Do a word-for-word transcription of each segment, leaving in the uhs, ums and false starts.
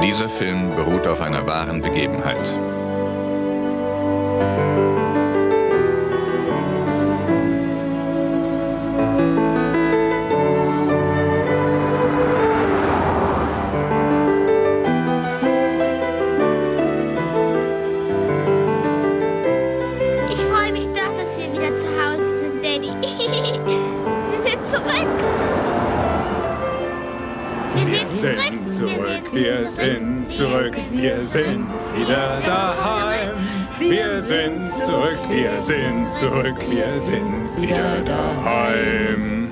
Dieser Film beruht auf einer wahren Begebenheit. Ich freue mich doch, dass wir wieder zu Hause sind, Daddy. Wir sind zurück. Wir sind zurück. Wir sind zurück, wir sind wieder daheim. Wir sind zurück, wir sind zurück, wir sind wieder daheim.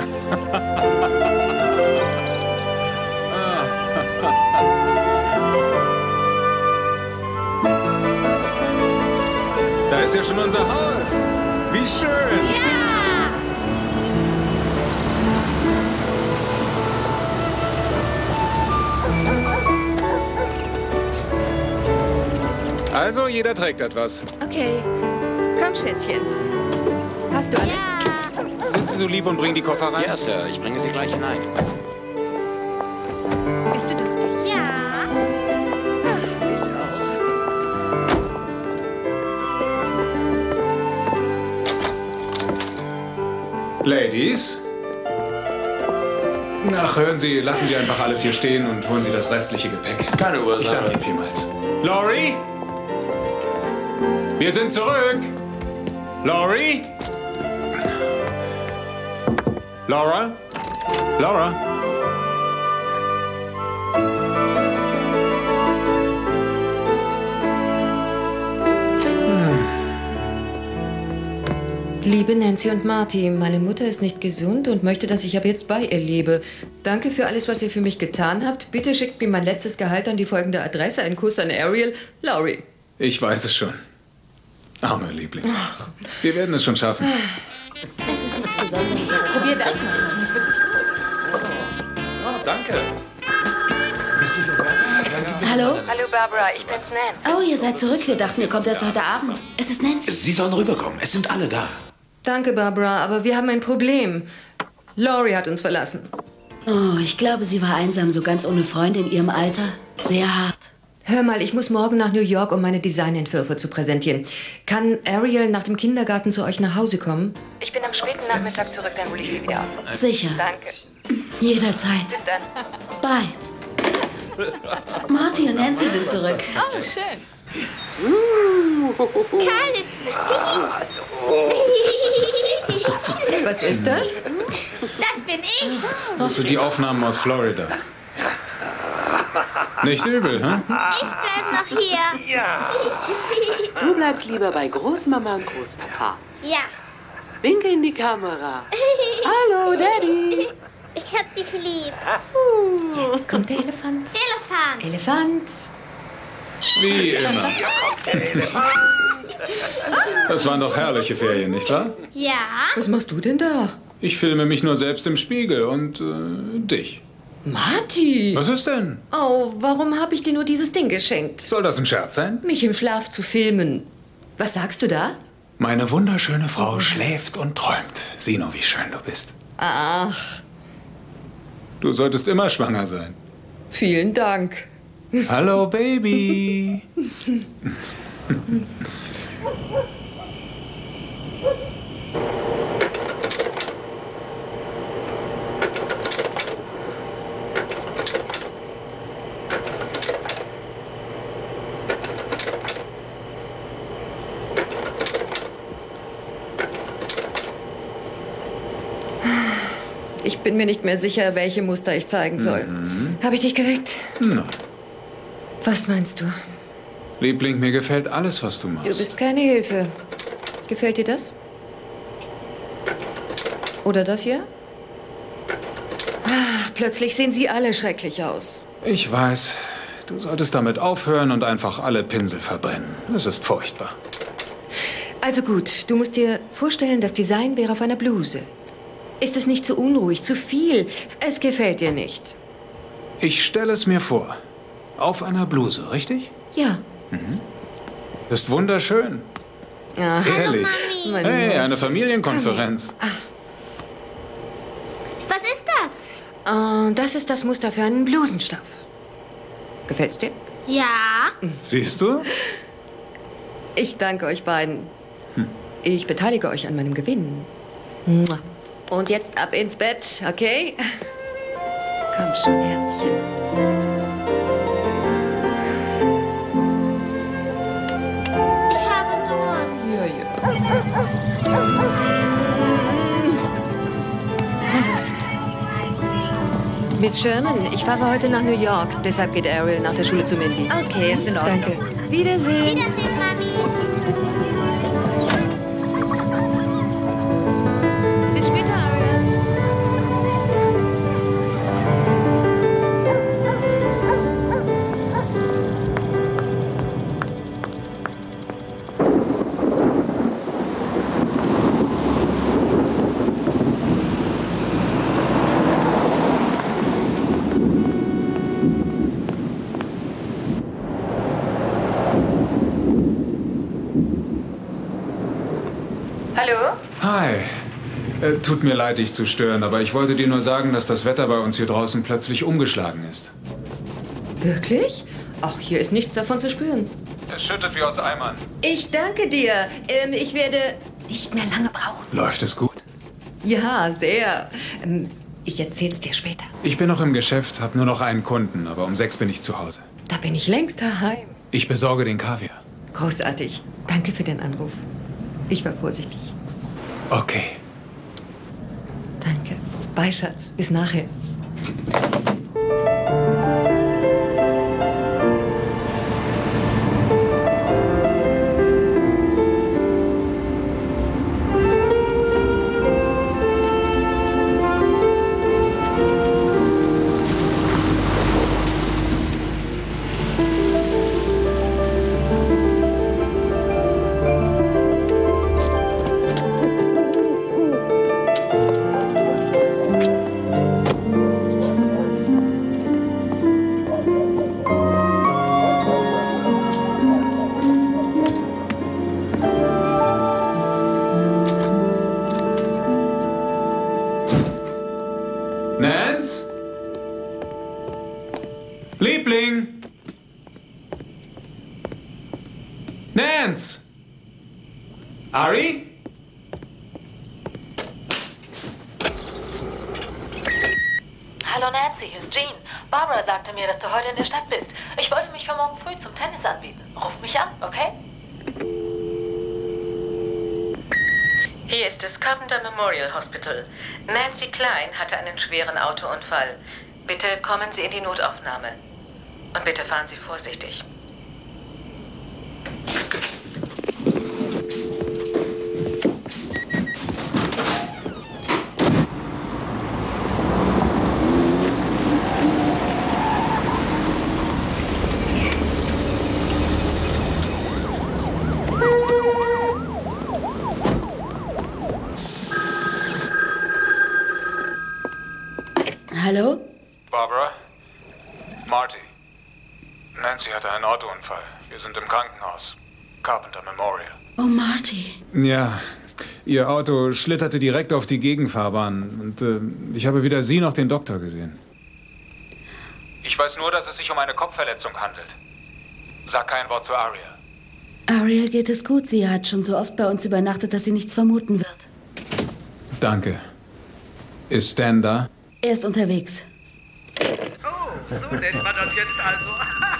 Da ist ja schon unser Haus. Wie schön. Ja! Also, jeder trägt etwas. Okay. Komm, Schätzchen. Hast du alles? Ja! Sind Sie so lieb und bringen die Koffer rein? Ja, Sir, ich bringe Sie gleich hinein. Bist du durstig? Ja! Ich auch. Ladies? Ach, hören Sie, lassen Sie einfach alles hier stehen und holen Sie das restliche Gepäck. Keine Ursache. Ich danke Ihnen vielmals. Laurie? Wir sind zurück! Laurie? Laura? Laura? Liebe Nancy und Marty, meine Mutter ist nicht gesund und möchte, dass ich ab jetzt bei ihr lebe. Danke für alles, was ihr für mich getan habt. Bitte schickt mir mein letztes Gehalt an die folgende Adresse. Einen Kuss an Ariel. Laurie. Ich weiß es schon. Armer Liebling. Wir werden es schon schaffen. Das ist nichts Besonderes. Probier das mal. Oh, danke. Hallo? Hallo Barbara, ich bin's Nancy. Oh, ihr seid zurück. Wir dachten, ihr kommt erst heute Abend. Es ist Nancy. Sie sollen rüberkommen. Es sind alle da. Danke, Barbara, aber wir haben ein Problem. Laurie hat uns verlassen. Oh, ich glaube, sie war einsam, so ganz ohne Freunde in ihrem Alter. Sehr hart. Hör mal, ich muss morgen nach New York, um meine Designentwürfe zu präsentieren. Kann Ariel nach dem Kindergarten zu euch nach Hause kommen? Ich bin am späten Nachmittag zurück, dann hole ich sie wieder ab. Sicher. Danke. Jederzeit. Bis dann. Bye. Marty und Nancy sind zurück. Oh, schön. Kalt. Was ist das? Das bin ich. Das sind die Aufnahmen aus Florida. Nicht übel, hä? Ich bleib noch hier. Du bleibst lieber bei Großmama und Großpapa. Ja. Winke in die Kamera. Hallo, Daddy. Ich hab dich lieb. Jetzt kommt der Elefant. Elefant. Elefant. Wie immer. Das waren doch herrliche Ferien, nicht wahr? Ja. Was machst du denn da? Ich filme mich nur selbst im Spiegel und äh, dich. Marty! Was ist denn? Oh, warum habe ich dir nur dieses Ding geschenkt? Soll das ein Scherz sein? Mich im Schlaf zu filmen. Was sagst du da? Meine wunderschöne Frau schläft und träumt. Sieh nur, wie schön du bist. Ach, Du solltest immer schwanger sein. vielen Dank. Hallo, Baby. Ich bin mir nicht mehr sicher, welche Muster ich zeigen soll. Habe ich dich geweckt? Nein. Was meinst du? Liebling, mir gefällt alles, was du machst. Du bist keine Hilfe. Gefällt dir das? Oder das hier? Ah, plötzlich sehen sie alle schrecklich aus. Ich weiß. Du solltest damit aufhören und einfach alle Pinsel verbrennen. Es ist furchtbar. Also gut, du musst dir vorstellen, das Design wäre auf einer Bluse. Ist es nicht zu unruhig, zu viel? Es gefällt dir nicht. Ich stelle es mir vor. Auf einer Bluse, richtig? Ja. Ist wunderschön. Aha. Ehrlich. Mami. Mein Hey, eine Nuss. Familienkonferenz. Was ist das? Äh, das ist das Muster für einen Blusenstoff. Gefällt's dir? Ja. Siehst du? Ich danke euch beiden. Hm. Ich beteilige euch an meinem Gewinn. Und jetzt ab ins Bett, okay? Komm schon, Herzchen. Ich habe Durst. Ja, ja. Na los. Miss Sherman, ich fahre heute nach New York. Deshalb geht Ariel nach der Schule zu Mindy. Okay, ist in Ordnung. Danke. Wiedersehen. Wiedersehen, Mami. Bis später, Ariel. Hallo? Hi. Äh, tut mir leid, dich zu stören, aber ich wollte dir nur sagen, dass das Wetter bei uns hier draußen plötzlich umgeschlagen ist. Wirklich? Ach, hier ist nichts davon zu spüren. Es schüttet wie aus Eimern. Ich danke dir. Ähm, ich werde nicht mehr lange brauchen. Läuft es gut? Ja, sehr. Ähm, ich erzähl's dir später. Ich bin noch im Geschäft, habe nur noch einen Kunden, aber um sechs bin ich zu Hause. Da bin ich längst daheim. Ich besorge den Kaviar. Großartig. Danke für den Anruf. Ich war vorsichtig. Okay. Danke. Bye, Schatz. Bis nachher. Nance? Liebling? Nance? Ari? Hallo Nancy, hier ist Jean. Barbara sagte mir, dass du heute in der Stadt bist. Ich wollte mich für morgen früh zum Tennis anbieten. Ruf mich an, okay? Hier ist das Carpenter Memorial Hospital. Nancy Klein hatte einen schweren Autounfall. Bitte kommen Sie in die Notaufnahme. Und bitte fahren Sie vorsichtig. Hallo? Barbara? Marty. Nancy hatte einen Autounfall. Wir sind im Krankenhaus. Carpenter Memorial. Oh, Marty. Ja, ihr Auto schlitterte direkt auf die Gegenfahrbahn. Und äh, ich habe weder Sie noch den Doktor gesehen. Ich weiß nur, dass es sich um eine Kopfverletzung handelt. Sag kein Wort zu Ariel. Ariel geht es gut. Sie hat schon so oft bei uns übernachtet, dass sie nichts vermuten wird. Danke. Ist Stan da? Er ist unterwegs. Oh, so nennt man das jetzt also.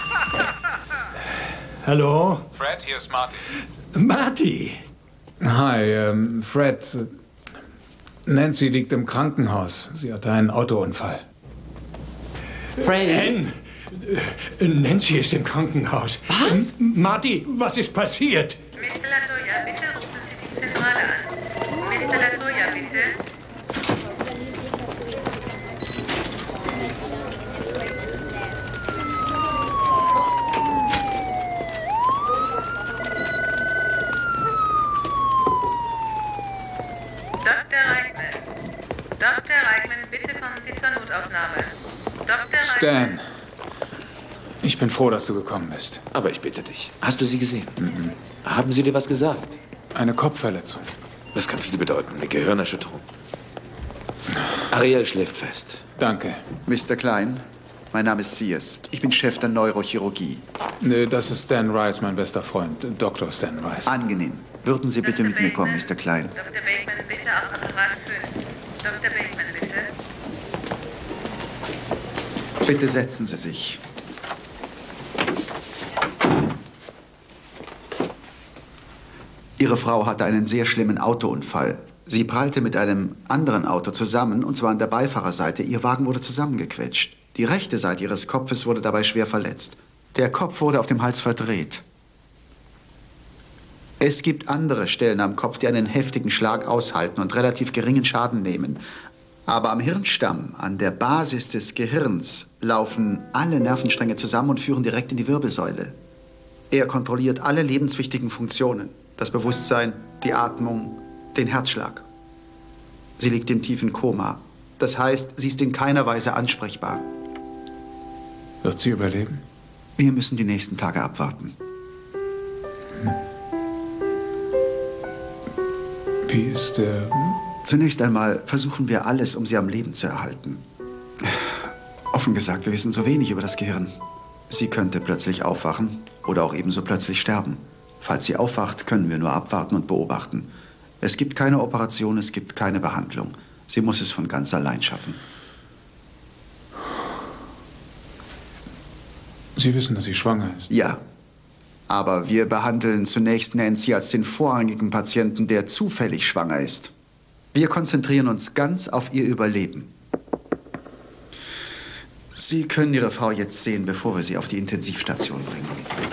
Hallo? Fred, hier ist Marty. Marty. Hi, ähm, Fred. Nancy liegt im Krankenhaus. Sie hatte einen Autounfall. Freddy. Hen, äh, Nancy ist im Krankenhaus. Was? M Marty, was ist passiert? Mister Latoya, bitte rufen Sie die Zentrale an. Mister Latoya, bitte. Doktor Reichmann. Doktor Reichmann, bitte kommen Sie zur Notaufnahme. Doktor Stan. Ich bin froh, dass du gekommen bist. Aber ich bitte dich, hast du sie gesehen? Mhm. Haben sie dir was gesagt? Eine Kopfverletzung. Das kann viel bedeuten, eine Gehirnerschütterung. Ariel schläft fest. Danke. Mister Klein, Mein Name ist Sears. Ich bin Chef der Neurochirurgie. Nee, das ist Stan Rice, mein bester Freund. Doktor Stan Rice. Angenehm. Würden Sie bitte mit mir kommen, Mister Klein? Doktor Bateman, bitte auf Apparat fünf. Doktor Bateman, bitte. Bitte setzen Sie sich. Ihre Frau hatte einen sehr schlimmen Autounfall. Sie prallte mit einem anderen Auto zusammen, und zwar an der Beifahrerseite. Ihr Wagen wurde zusammengequetscht. Die rechte Seite ihres Kopfes wurde dabei schwer verletzt. Der Kopf wurde auf dem Hals verdreht. Es gibt andere Stellen am Kopf, die einen heftigen Schlag aushalten und relativ geringen Schaden nehmen. Aber am Hirnstamm, an der Basis des Gehirns, laufen alle Nervenstränge zusammen und führen direkt in die Wirbelsäule. Er kontrolliert alle lebenswichtigen Funktionen. Das Bewusstsein, die Atmung, den Herzschlag. Sie liegt im tiefen Koma. Das heißt, sie ist in keiner Weise ansprechbar. Wird sie überleben? Wir müssen die nächsten Tage abwarten. Hm. Wie ist der... Zunächst einmal versuchen wir alles, um sie am Leben zu erhalten. Offen gesagt, wir wissen so wenig über das Gehirn. Sie könnte plötzlich aufwachen oder auch ebenso plötzlich sterben. Falls sie aufwacht, können wir nur abwarten und beobachten. Es gibt keine Operation, es gibt keine Behandlung. Sie muss es von ganz allein schaffen. Sie wissen, dass sie schwanger ist? Ja. Aber wir behandeln zunächst Nancy als den vorrangigen Patienten, der zufällig schwanger ist. Wir konzentrieren uns ganz auf ihr Überleben. Sie können Ihre Frau jetzt sehen, bevor wir sie auf die Intensivstation bringen.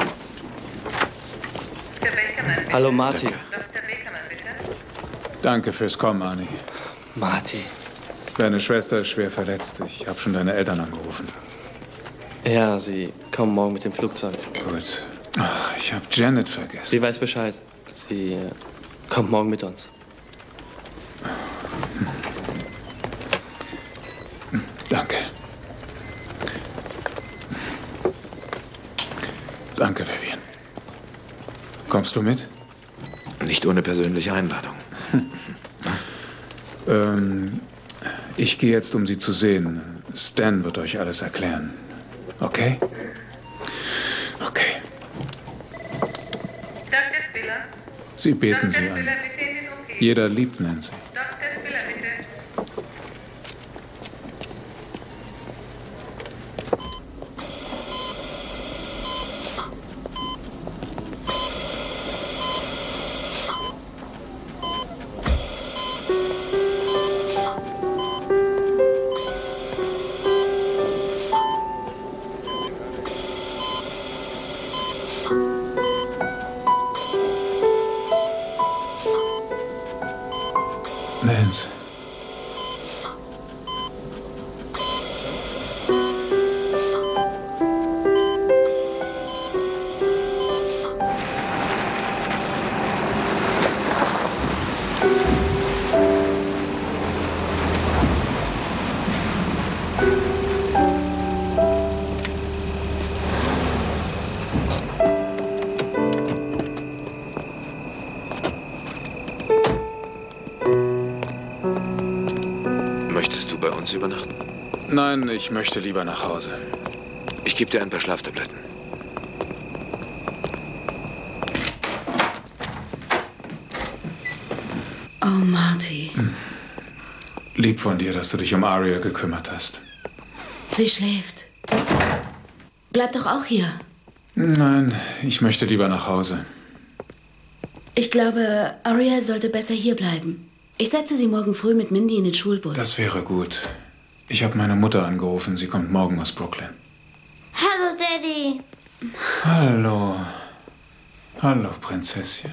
Hallo, Marty. Danke fürs Kommen, Arnie. Marty. Deine Schwester ist schwer verletzt. Ich habe schon deine Eltern angerufen. Ja, sie kommen morgen mit dem Flugzeug. Gut. Ach, ich habe Janet vergessen. Sie weiß Bescheid. Sie äh, kommt morgen mit uns. Danke. Danke, Vivian. Kommst du mit? Nicht ohne persönliche Einladung. ähm, ich gehe jetzt, um sie zu sehen. Stan wird euch alles erklären. Okay? Okay. Doktor Spiller. Sie beten sie an. Jeder liebt Nancy. Doktor Spiller, bitte. Nancy. Möchtest du bei uns übernachten? Nein, ich möchte lieber nach Hause. Ich gebe dir ein paar Schlaftabletten. Oh, Marty. Hm. Lieb von dir, dass du dich um Ariel gekümmert hast. Sie schläft. Bleib doch auch hier. Nein, ich möchte lieber nach Hause. Ich glaube, Ariel sollte besser hier bleiben. Ich setze sie morgen früh mit Mindy in den Schulbus. Das wäre gut. Ich habe meine Mutter angerufen. Sie kommt morgen aus Brooklyn. Hallo, Daddy. Hallo. Hallo, Prinzesschen.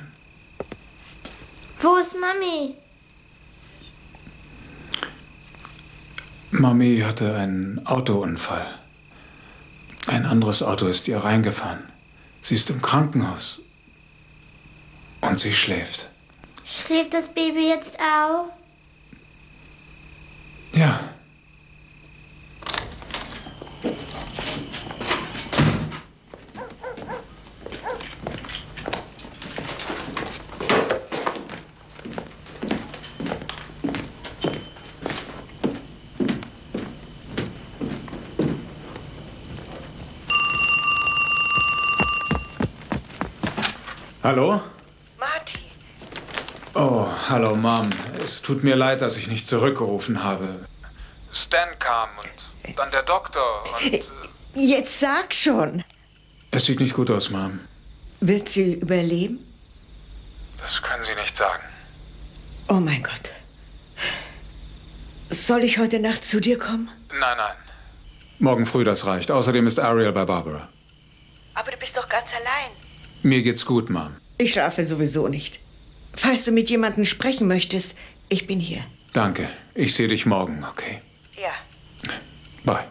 Wo ist Mami? Mami hatte einen Autounfall. Ein anderes Auto ist ihr reingefahren. Sie ist im Krankenhaus. Und sie schläft. Schläft das Baby jetzt auch? Ja. Hallo? Marty. Oh, hallo, Mom. Es tut mir leid, dass ich nicht zurückgerufen habe. Stan kam und dann der Doktor und... Äh, Jetzt sag schon. es sieht nicht gut aus, Mom. Wird sie überleben? Das können Sie nicht sagen. Oh mein Gott. Soll ich heute Nacht zu dir kommen? Nein, nein. Morgen früh, das reicht. Außerdem ist Ariel bei Barbara. Aber du bist doch ganz allein. Mir geht's gut, Mom. Ich schlafe sowieso nicht. Falls du mit jemandem sprechen möchtest, ich bin hier. Danke. Ich sehe dich morgen, okay? Ja. Bye.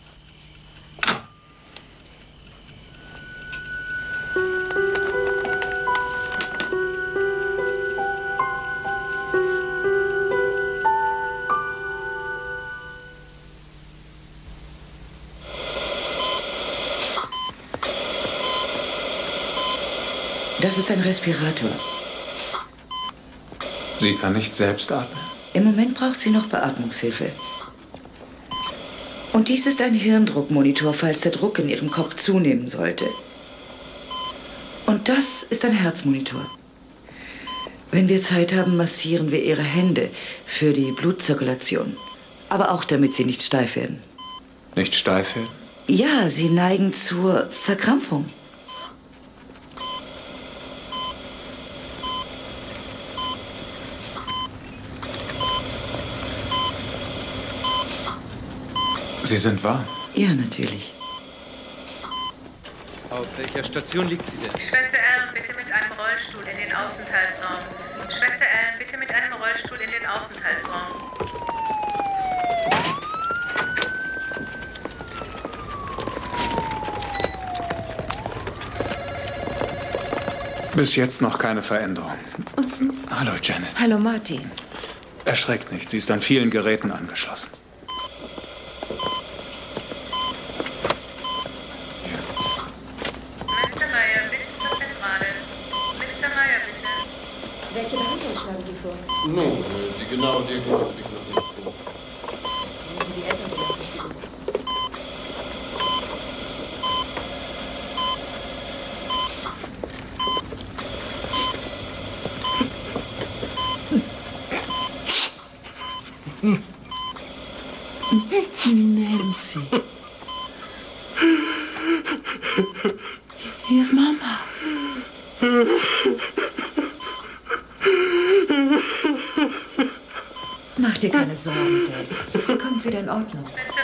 Das ist ein Respirator. Sie kann nicht selbst atmen? Im Moment braucht sie noch Beatmungshilfe. Und dies ist ein Hirndruckmonitor, falls der Druck in ihrem Kopf zunehmen sollte. Und das ist ein Herzmonitor. Wenn wir Zeit haben, massieren wir ihre Hände für die Blutzirkulation. Aber auch, damit sie nicht steif werden. Nicht steif werden? Ja, sie neigen zur Verkrampfung. Sie sind warm? Ja, natürlich. Auf welcher Station liegt sie denn? Schwester Allen, bitte mit einem Rollstuhl in den Aufenthaltsraum. Schwester Allen, bitte mit einem Rollstuhl in den Aufenthaltsraum. Bis jetzt noch keine Veränderung. Hallo, Janet. Hallo, Marty. Erschreckt nicht, sie ist an vielen Geräten angeschlossen. Welche Behandlung schlagen Sie vor? Nun, die genaue Diagnostik noch nicht. Die Elternbenachrichtigung. Nancy. Hier ist Mama. Mach dir keine Sorgen, Dad. Sie kommt wieder in Ordnung.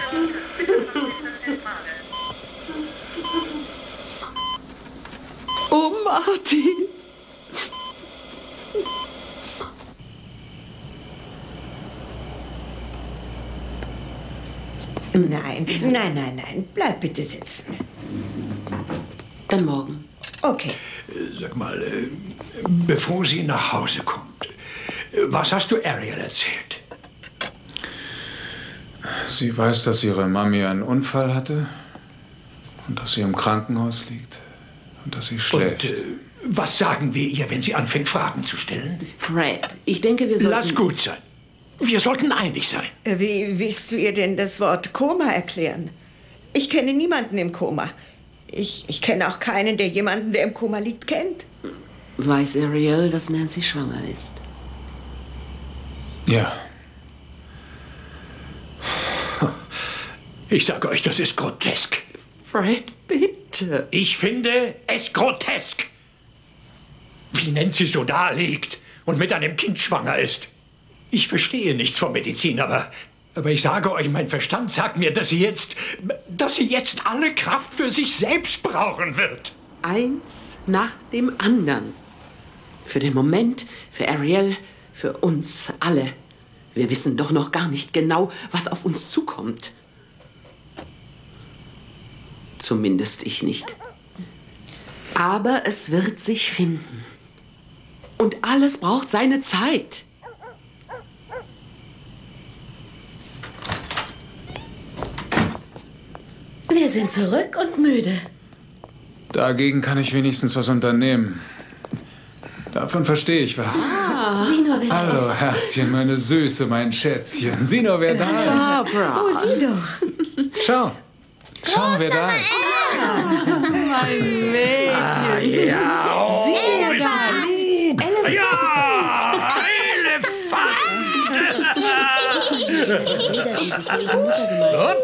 Oh, Marty. Nein, nein, nein, nein. Bleib bitte sitzen. Dann morgen. Okay. Sag mal, äh, bevor sie nach Hause kommt, äh, was hast du Ariel erzählt? Sie weiß, dass ihre Mami einen Unfall hatte und dass sie im Krankenhaus liegt und dass sie schläft. Und äh, was sagen wir ihr, wenn sie anfängt, Fragen zu stellen? Fred, ich denke, wir sollten... Lass gut sein. Wir sollten einig sein. Wie willst du ihr denn das Wort Koma erklären? Ich kenne niemanden im Koma. Ich, ich kenne auch keinen, der jemanden, der im Koma liegt, kennt. Weiß Ariel, dass Nancy schwanger ist? Ja. Ich sage euch, das ist grotesk. Fred, bitte. Ich finde es grotesk. Wie Nancy so da liegt und mit einem Kind schwanger ist. Ich verstehe nichts von Medizin, aber, aber ich sage euch, mein Verstand sagt mir, dass sie jetzt, dass sie jetzt alle Kraft für sich selbst brauchen wird. Eins nach dem anderen. Für den Moment, für Ariel, für uns alle. Wir wissen doch noch gar nicht genau, was auf uns zukommt. Zumindest ich nicht. Aber es wird sich finden. Und alles braucht seine Zeit. Wir sind zurück und müde. Dagegen kann ich wenigstens was unternehmen. Davon verstehe ich was. Ah. Sieh nur, wer da Hallo, ist. Herzchen, meine Süße, mein Schätzchen. Sieh nur, wer da ist. Barbara. Oh, sieh doch. Schau. Schau, wer da ist. Mein Mädchen. Ah, ja, oh, Sieh, wie ich Ihre Mutter gemeint.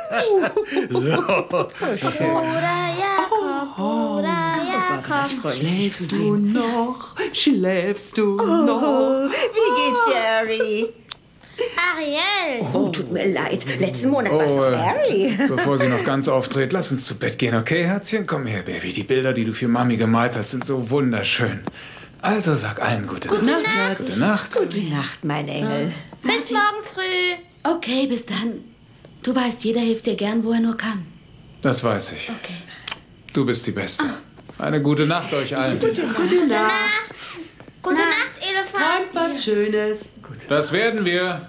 Bruder Jakob, Bruder Jakob. Schläfst du noch? Schläfst du Oh, noch? wie geht's dir, Harry? Ariel. Oh, tut mir leid. Letzten Monat war es Oh, noch äh, Harry. Bevor sie noch ganz aufdreht, lass uns zu Bett gehen, okay, Herzchen? Komm her, Baby. Die Bilder, die du für Mami gemalt hast, sind so wunderschön. Also sag allen gute, Gute Nacht. Nacht. Gute Nacht. Gute Nacht, mein Engel. Bis morgen früh. Okay, bis dann. Du weißt, jeder hilft dir gern, wo er nur kann. Das weiß ich. Okay. Du bist die Beste. Eine gute Nacht euch allen. Gute Nacht. Gute Nacht. Gute Nacht, Elefant. Träumt was Schönes. Das werden wir.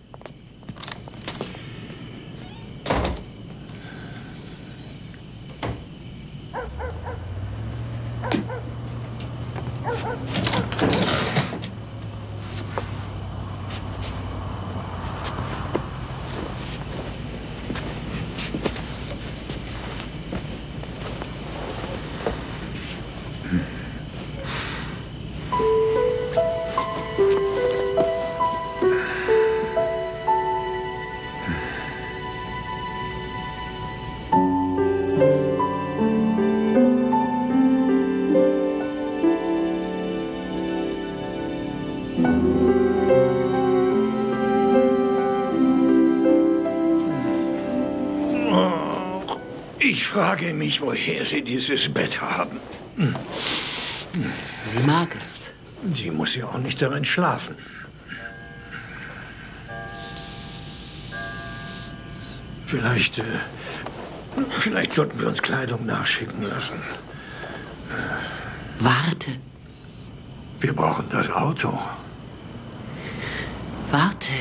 Ich frage mich, woher Sie dieses Bett haben. Hm. Sie mag es. Sie muss ja auch nicht darin schlafen. Vielleicht, äh, vielleicht sollten wir uns Kleidung nachschicken lassen. Warte. Wir brauchen das Auto. Warte.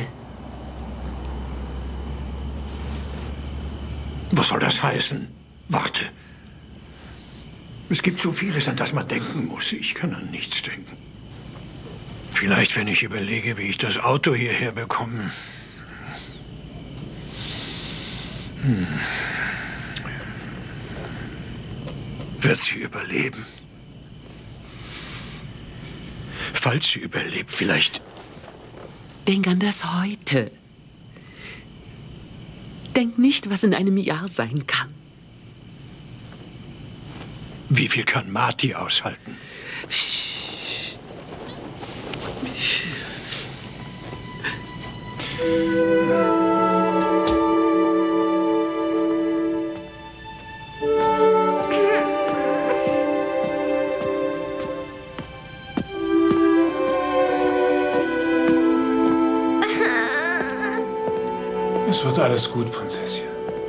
Was soll das heißen? Warte. Es gibt so vieles, an das man denken muss. Ich kann an nichts denken. Vielleicht, wenn ich überlege, wie ich das Auto hierher bekomme. Hm. Wird sie überleben? Falls sie überlebt, vielleicht... Denk an das Heute. Denk nicht, was in einem Jahr sein kann. Wie viel kann Marty aushalten? Es wird alles gut, Prinzessin.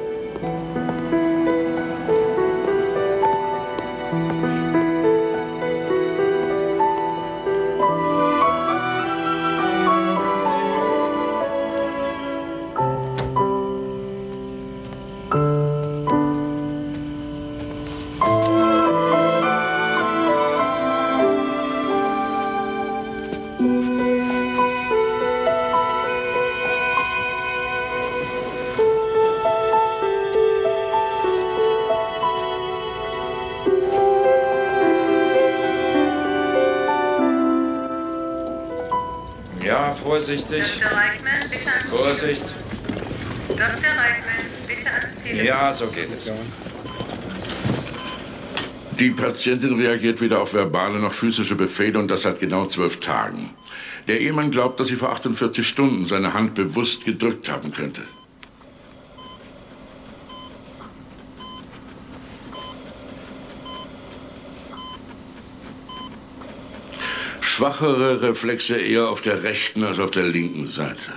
Ja, vorsichtig. Doktor Reichmann, bitte ans Vorsicht. Doktor Reichmann, bitte ans Telefon. Ja, so geht es. Die Patientin reagiert weder auf verbale noch physische Befehle und das seit genau zwölf Tagen. Der Ehemann glaubt, dass sie vor achtundvierzig Stunden seine Hand bewusst gedrückt haben könnte. Schwachere Reflexe eher auf der rechten als auf der linken Seite.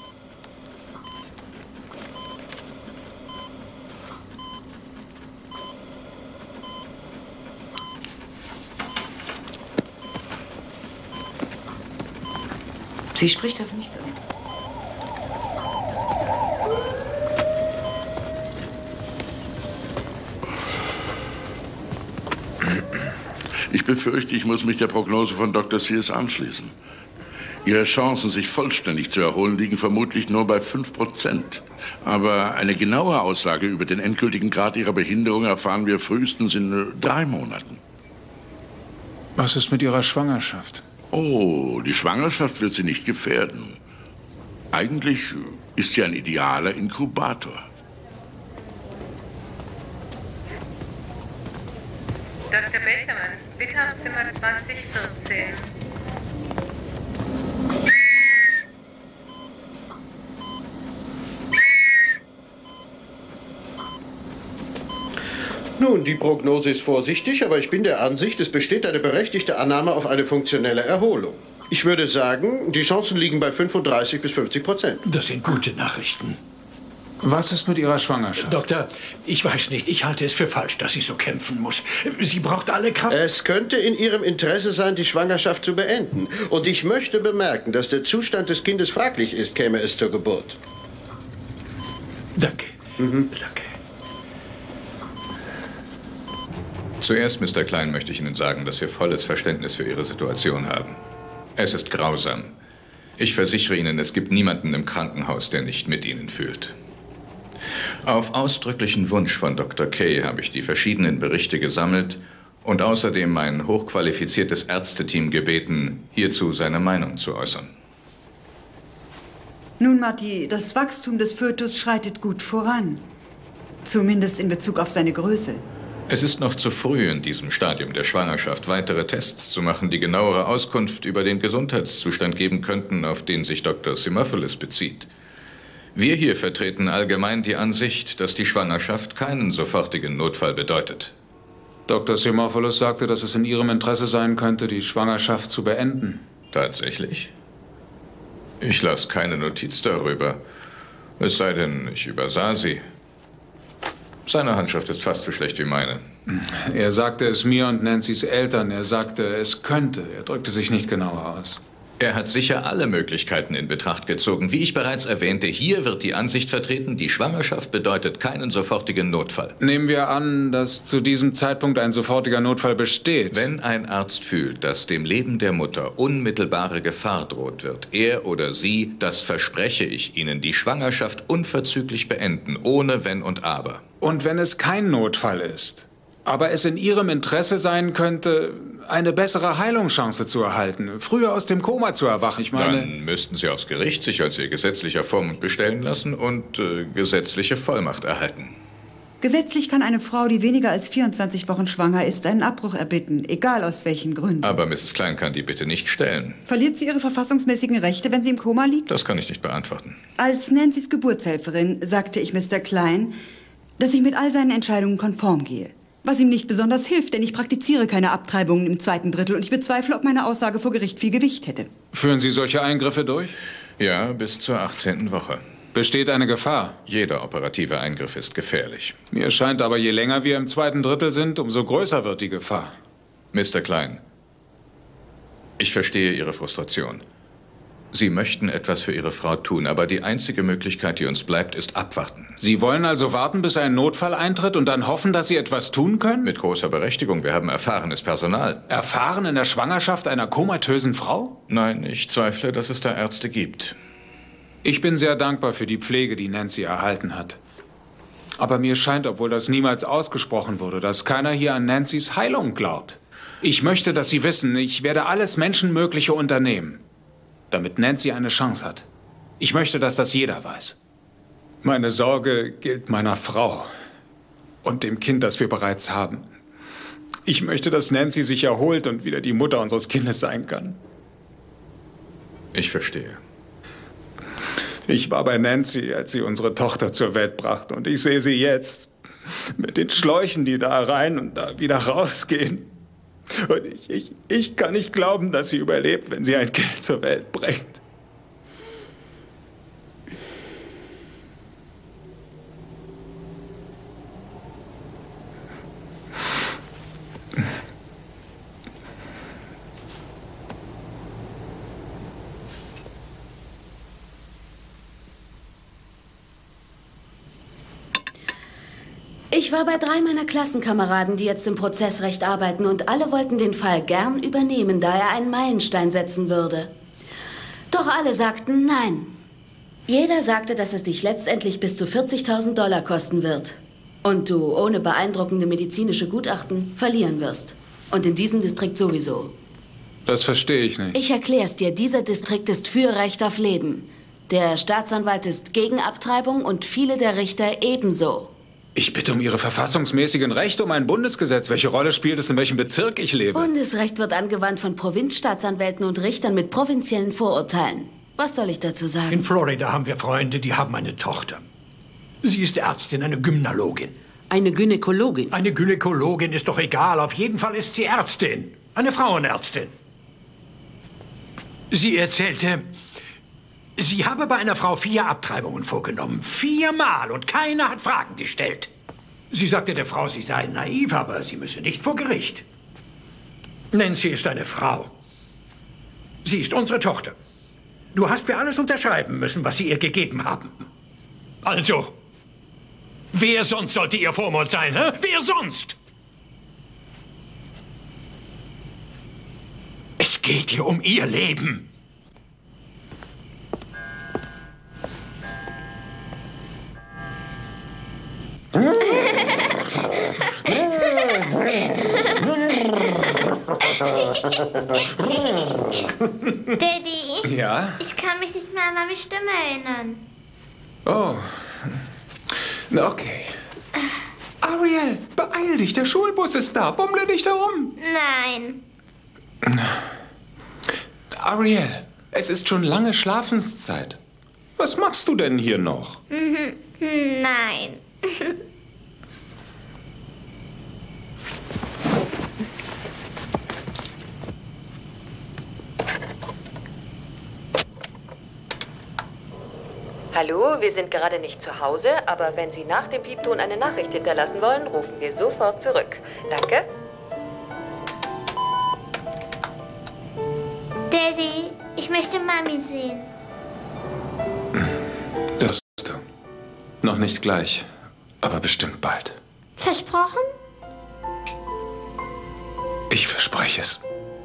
Sie spricht auf nichts an. Ich befürchte, ich muss mich der Prognose von Doktor Sears anschließen. Ihre Chancen, sich vollständig zu erholen, liegen vermutlich nur bei fünf Prozent. Aber eine genaue Aussage über den endgültigen Grad Ihrer Behinderung erfahren wir frühestens in äh, drei Monaten. Was ist mit Ihrer Schwangerschaft? Oh, die Schwangerschaft wird Sie nicht gefährden. Eigentlich ist sie ein idealer Inkubator. Doktor Bakerman, bitte auf Zimmer zwanzig vierzehn. Nun, die Prognose ist vorsichtig, aber ich bin der Ansicht, es besteht eine berechtigte Annahme auf eine funktionelle Erholung. Ich würde sagen, die Chancen liegen bei fünfunddreißig bis fünfzig Prozent. Das sind gute Nachrichten. Was ist mit Ihrer Schwangerschaft? Doktor, ich weiß nicht, ich halte es für falsch, dass sie so kämpfen muss. Sie braucht alle Kraft. Es könnte in Ihrem Interesse sein, die Schwangerschaft zu beenden. Und ich möchte bemerken, dass der Zustand des Kindes fraglich ist, käme es zur Geburt. Danke. Mhm. Danke. Zuerst, Mister Klein, möchte ich Ihnen sagen, dass wir volles Verständnis für Ihre Situation haben. Es ist grausam. Ich versichere Ihnen, es gibt niemanden im Krankenhaus, der nicht mit Ihnen fühlt. Auf ausdrücklichen Wunsch von Doktor Kay habe ich die verschiedenen Berichte gesammelt und außerdem mein hochqualifiziertes Ärzteteam gebeten, hierzu seine Meinung zu äußern. Nun, Marty, das Wachstum des Fötus schreitet gut voran. Zumindest in Bezug auf seine Größe. Es ist noch zu früh in diesem Stadium der Schwangerschaft, weitere Tests zu machen, die genauere Auskunft über den Gesundheitszustand geben könnten, auf den sich Doktor Simopoulos bezieht. Wir hier vertreten allgemein die Ansicht, dass die Schwangerschaft keinen sofortigen Notfall bedeutet. Doktor Simopoulos sagte, dass es in Ihrem Interesse sein könnte, die Schwangerschaft zu beenden. Tatsächlich? Ich lasse keine Notiz darüber. Es sei denn, ich übersah sie. Seine Handschrift ist fast so schlecht wie meine. Er sagte es mir und Nancy's Eltern. Er sagte, es könnte. Er drückte sich nicht genauer aus. Er hat sicher alle Möglichkeiten in Betracht gezogen. Wie ich bereits erwähnte, hier wird die Ansicht vertreten, die Schwangerschaft bedeutet keinen sofortigen Notfall. Nehmen wir an, dass zu diesem Zeitpunkt ein sofortiger Notfall besteht. Wenn ein Arzt fühlt, dass dem Leben der Mutter unmittelbare Gefahr droht, wird er oder sie, das verspreche ich Ihnen, die Schwangerschaft unverzüglich beenden, ohne Wenn und Aber. Und wenn es kein Notfall ist, aber es in Ihrem Interesse sein könnte, eine bessere Heilungschance zu erhalten, früher aus dem Koma zu erwachen, ich meine... Dann müssten Sie aufs Gericht sich als Ihr gesetzlicher Vormund bestellen lassen und äh, gesetzliche Vollmacht erhalten. Gesetzlich kann eine Frau, die weniger als vierundzwanzig Wochen schwanger ist, einen Abbruch erbitten, egal aus welchen Gründen. Aber Misses Klein kann die Bitte nicht stellen. Verliert sie ihre verfassungsmäßigen Rechte, wenn sie im Koma liegt? Das kann ich nicht beantworten. Als Nancy's Geburtshelferin sagte ich Mister Klein, dass ich mit all seinen Entscheidungen konform gehe. Was ihm nicht besonders hilft, denn ich praktiziere keine Abtreibungen im zweiten Drittel und ich bezweifle, ob meine Aussage vor Gericht viel Gewicht hätte. Führen Sie solche Eingriffe durch? Ja, bis zur achtzehnten Woche. Besteht eine Gefahr? Jeder operative Eingriff ist gefährlich. Mir scheint aber, je länger wir im zweiten Drittel sind, umso größer wird die Gefahr. Mister Klein, ich verstehe Ihre Frustration. Sie möchten etwas für Ihre Frau tun, aber die einzige Möglichkeit, die uns bleibt, ist abwarten. Sie wollen also warten, bis ein Notfall eintritt und dann hoffen, dass Sie etwas tun können? Mit großer Berechtigung. Wir haben erfahrenes Personal. Erfahren in der Schwangerschaft einer komatösen Frau? Nein, ich zweifle, dass es da Ärzte gibt. Ich bin sehr dankbar für die Pflege, die Nancy erhalten hat. Aber mir scheint, obwohl das niemals ausgesprochen wurde, dass keiner hier an Nancy's Heilung glaubt. Ich möchte, dass Sie wissen, ich werde alles Menschenmögliche unternehmen, damit Nancy eine Chance hat. Ich möchte, dass das jeder weiß. Meine Sorge gilt meiner Frau und dem Kind, das wir bereits haben. Ich möchte, dass Nancy sich erholt und wieder die Mutter unseres Kindes sein kann. Ich verstehe. Ich war bei Nancy, als sie unsere Tochter zur Welt brachte. Und ich sehe sie jetzt mit den Schläuchen, die da rein und da wieder rausgehen. Und ich, ich, ich kann nicht glauben, dass sie überlebt, wenn sie ein Kind zur Welt bringt. Ich war bei drei meiner Klassenkameraden, die jetzt im Prozessrecht arbeiten, und alle wollten den Fall gern übernehmen, da er einen Meilenstein setzen würde. Doch alle sagten nein. Jeder sagte, dass es dich letztendlich bis zu vierzigtausend Dollar kosten wird. Und du ohne beeindruckende medizinische Gutachten verlieren wirst. Und in diesem Distrikt sowieso. Das verstehe ich nicht. Ich erkläre es dir, dieser Distrikt ist für Recht auf Leben. Der Staatsanwalt ist gegen Abtreibung und viele der Richter ebenso. Ich bitte um Ihre verfassungsmäßigen Rechte, um ein Bundesgesetz. Welche Rolle spielt es, in welchem Bezirk ich lebe? Bundesrecht wird angewandt von Provinzstaatsanwälten und Richtern mit provinziellen Vorurteilen. Was soll ich dazu sagen? In Florida haben wir Freunde, die haben eine Tochter. Sie ist Ärztin, eine Gymnologin. Eine Gynäkologin? Eine Gynäkologin ist doch egal. Auf jeden Fall ist sie Ärztin. Eine Frauenärztin. Sie erzählte, sie habe bei einer Frau vier Abtreibungen vorgenommen. Viermal und keiner hat Fragen gestellt. Sie sagte der Frau, sie sei naiv, aber sie müsse nicht vor Gericht. Nancy ist eine Frau. Sie ist unsere Tochter. Du hast für alles unterschreiben müssen, was sie ihr gegeben haben. Also, wer sonst sollte ihr Vormund sein, hä? Wer sonst? Es geht hier um ihr Leben. Daddy? Ja? Ich kann mich nicht mehr an meine Stimme erinnern. Oh. Na, okay. Ariel, beeil dich, der Schulbus ist da. Bummle dich da rum. Nein. Ariel, es ist schon lange Schlafenszeit. Was machst du denn hier noch? Mhm. Nein. Hallo, wir sind gerade nicht zu Hause, aber wenn Sie nach dem Piepton eine Nachricht hinterlassen wollen, rufen wir sofort zurück. Danke. Daddy, ich möchte Mami sehen. Das tust du. Noch nicht gleich, aber bestimmt bald. Versprochen? Ich verspreche es.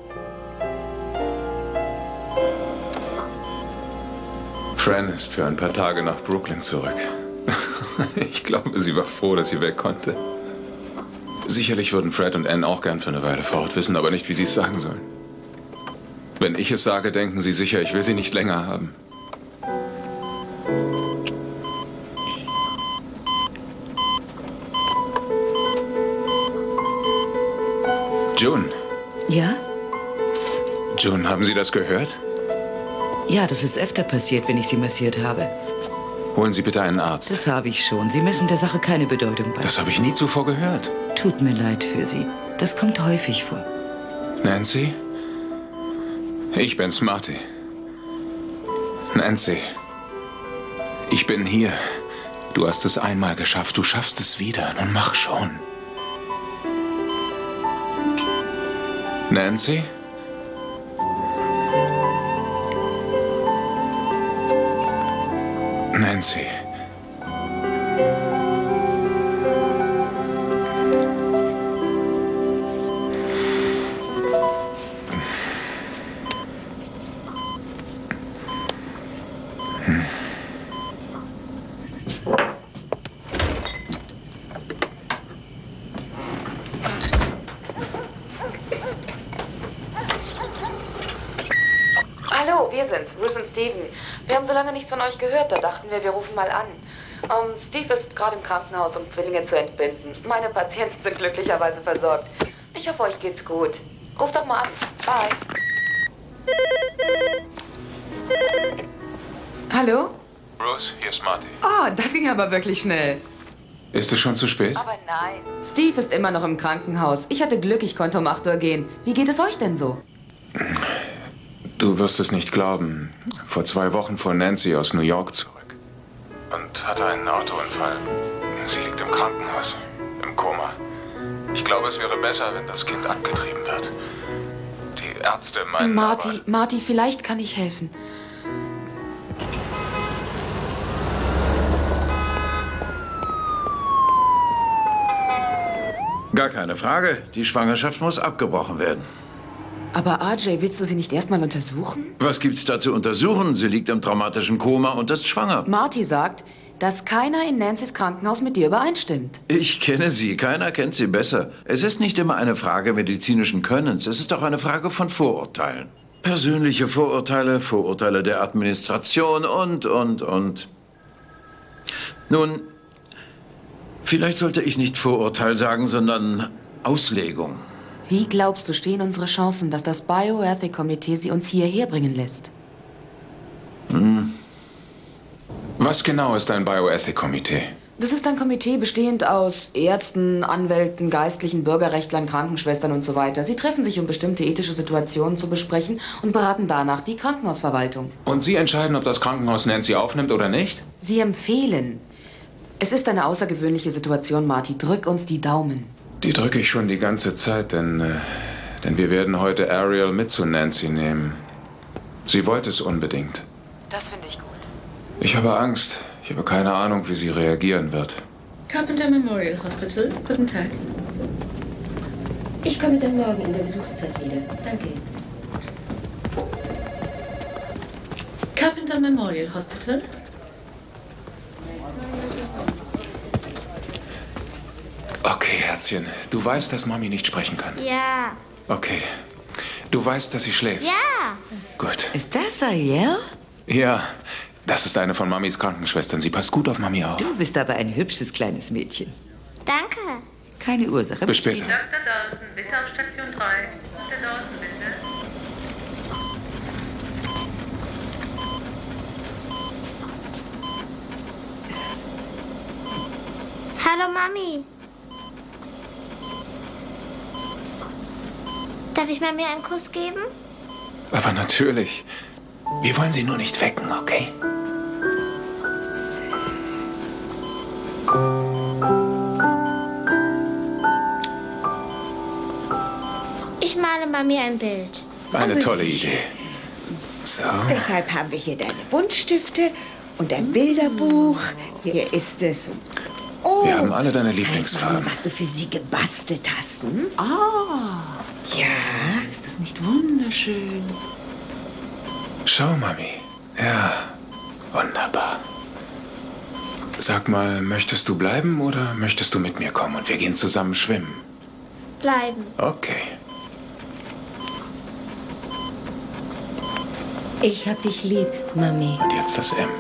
Fran ist für ein paar Tage nach Brooklyn zurück. Ich glaube, sie war froh, dass sie weg konnte. Sicherlich würden Fred und Ann auch gern für eine Weile fort, wissen aber nicht, wie sie es sagen sollen. Wenn ich es sage, denken sie sicher, ich will sie nicht länger haben. June. Ja? June, haben Sie das gehört? Ja, das ist öfter passiert, wenn ich Sie massiert habe. Holen Sie bitte einen Arzt. Das habe ich schon. Sie messen der Sache keine Bedeutung bei. Das habe ich nie zuvor gehört. Tut mir leid für Sie. Das kommt häufig vor. Nancy? Ich bin's, Marty. Nancy, ich bin hier. Du hast es einmal geschafft, du schaffst es wieder. Nun mach schon. Nancy? Nancy. Hm. Hallo, wir sind's, Bruce und Steven. Wir haben so lange nichts von euch gehört, da dachten wir, wir rufen mal an. Um, Steve ist gerade im Krankenhaus, um Zwillinge zu entbinden. Meine Patienten sind glücklicherweise versorgt. Ich hoffe, euch geht's gut. Ruft doch mal an. Bye. Hallo? Bruce, hier ist Marty. Oh, das ging aber wirklich schnell. Ist es schon zu spät? Aber nein. Steve ist immer noch im Krankenhaus. Ich hatte Glück, ich konnte um acht Uhr gehen. Wie geht es euch denn so? Du wirst es nicht glauben. Vor zwei Wochen fuhr Nancy aus New York zurück. Und hatte einen Autounfall. Sie liegt im Krankenhaus. Im Koma. Ich glaube, es wäre besser, wenn das Kind abgetrieben wird. Die Ärzte meinen Marty, aber, Marty, vielleicht kann ich helfen. Gar keine Frage. Die Schwangerschaft muss abgebrochen werden. Aber R J, willst du sie nicht erstmal untersuchen? Was gibt's da zu untersuchen? Sie liegt im traumatischen Koma und ist schwanger. Marty sagt, dass keiner in Nancy's Krankenhaus mit dir übereinstimmt. Ich kenne sie. Keiner kennt sie besser. Es ist nicht immer eine Frage medizinischen Könnens. Es ist auch eine Frage von Vorurteilen. Persönliche Vorurteile, Vorurteile der Administration und, und, und. Nun, vielleicht sollte ich nicht Vorurteil sagen, sondern Auslegung. Wie glaubst du, stehen unsere Chancen, dass das Bioethic-Komitee sie uns hierher bringen lässt? Hm. Was genau ist ein Bioethic-Komitee? Das ist ein Komitee bestehend aus Ärzten, Anwälten, Geistlichen, Bürgerrechtlern, Krankenschwestern und so weiter. Sie treffen sich, um bestimmte ethische Situationen zu besprechen und beraten danach die Krankenhausverwaltung. Und Sie entscheiden, ob das Krankenhaus Nancy aufnimmt oder nicht? Sie empfehlen. Es ist eine außergewöhnliche Situation, Marty. Drück uns die Daumen. Die drücke ich schon die ganze Zeit, denn, äh, denn wir werden heute Ariel mit zu Nancy nehmen. Sie wollte es unbedingt. Das finde ich gut. Ich habe Angst. Ich habe keine Ahnung, wie sie reagieren wird. Carpenter Memorial Hospital. Guten Tag. Ich komme dann morgen in der Besuchszeit wieder. Danke. Carpenter Memorial Hospital. Okay, Herzchen. Du weißt, dass Mami nicht sprechen kann. Ja. Okay. Du weißt, dass sie schläft. Ja. Gut. Ist das Ariel? Ja. Das ist eine von Mamis Krankenschwestern. Sie passt gut auf Mami auf. Du bist aber ein hübsches kleines Mädchen. Danke. Keine Ursache. Bis später. Doktor Dawson, bitte auf Station drei. Doktor Dawson, bitte. Hallo, Mami. Darf ich Mami einen Kuss geben? Aber natürlich. Wir wollen sie nur nicht wecken, okay? Ich male Mami ein Bild. Eine tolle Idee. So. Deshalb haben wir hier deine Buntstifte und ein Bilderbuch. Hier ist es. Oh, Wir haben alle deine zeig Lieblingsfarben. mal, was du für sie gebastelt hast. Hm? Ah, Ja. ist das nicht wunderschön? Schau, Mami. Ja, wunderbar. Sag mal, möchtest du bleiben oder möchtest du mit mir kommen und wir gehen zusammen schwimmen? Bleiben. Okay. Ich hab dich lieb, Mami. Und jetzt das M.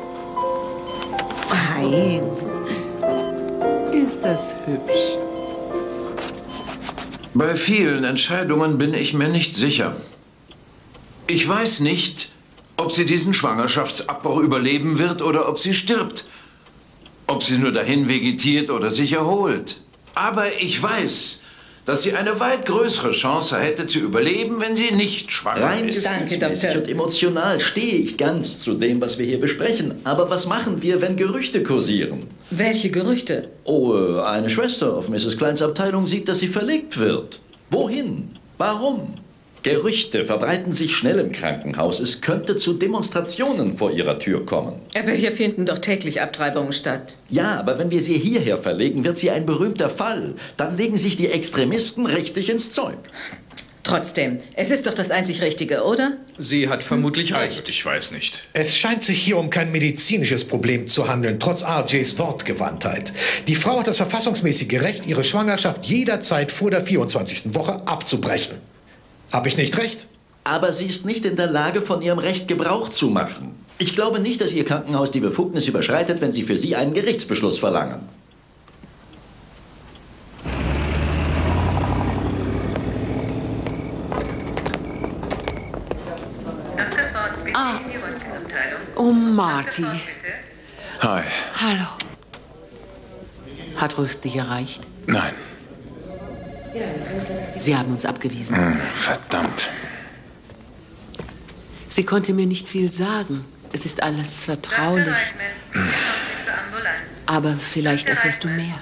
Fein. Ist das hübsch? Bei vielen Entscheidungen bin ich mir nicht sicher. Ich weiß nicht, ob sie diesen Schwangerschaftsabbau überleben wird oder ob sie stirbt. Ob sie nur dahin vegetiert oder sich erholt. Aber ich weiß, dass sie eine weit größere Chance hätte zu überleben, wenn sie nicht schwanger Rein ist. gefühlsmäßig und emotional stehe ich ganz zu dem, was wir hier besprechen. Aber was machen wir, wenn Gerüchte kursieren? Welche Gerüchte? Oh, äh, eine Schwester auf Misses Kleins Abteilung sieht, dass sie verlegt wird. Wohin? Warum? Gerüchte verbreiten sich schnell im Krankenhaus. Es könnte zu Demonstrationen vor ihrer Tür kommen. Aber hier finden doch täglich Abtreibungen statt. Ja, aber wenn wir sie hierher verlegen, wird sie ein berühmter Fall. Dann legen sich die Extremisten richtig ins Zeug. Trotzdem, es ist doch das einzig Richtige, oder? Sie hat vermutlich recht. Also, ich weiß nicht. Es scheint sich hier um kein medizinisches Problem zu handeln, trotz R Js Wortgewandtheit. Die Frau hat das verfassungsmäßige Recht, ihre Schwangerschaft jederzeit vor der vierundzwanzigsten Woche abzubrechen. Habe ich nicht recht? Aber sie ist nicht in der Lage, von ihrem Recht Gebrauch zu machen. Ich glaube nicht, dass Ihr Krankenhaus die Befugnis überschreitet, wenn Sie für sie einen Gerichtsbeschluss verlangen. Ah. Oh, Marty. Hi. Hallo. Hat Ruth dich erreicht? Nein. Sie haben uns abgewiesen. Hm, verdammt. Sie konnte mir nicht viel sagen. Es ist alles vertraulich. Aber vielleicht erfährst du mehr.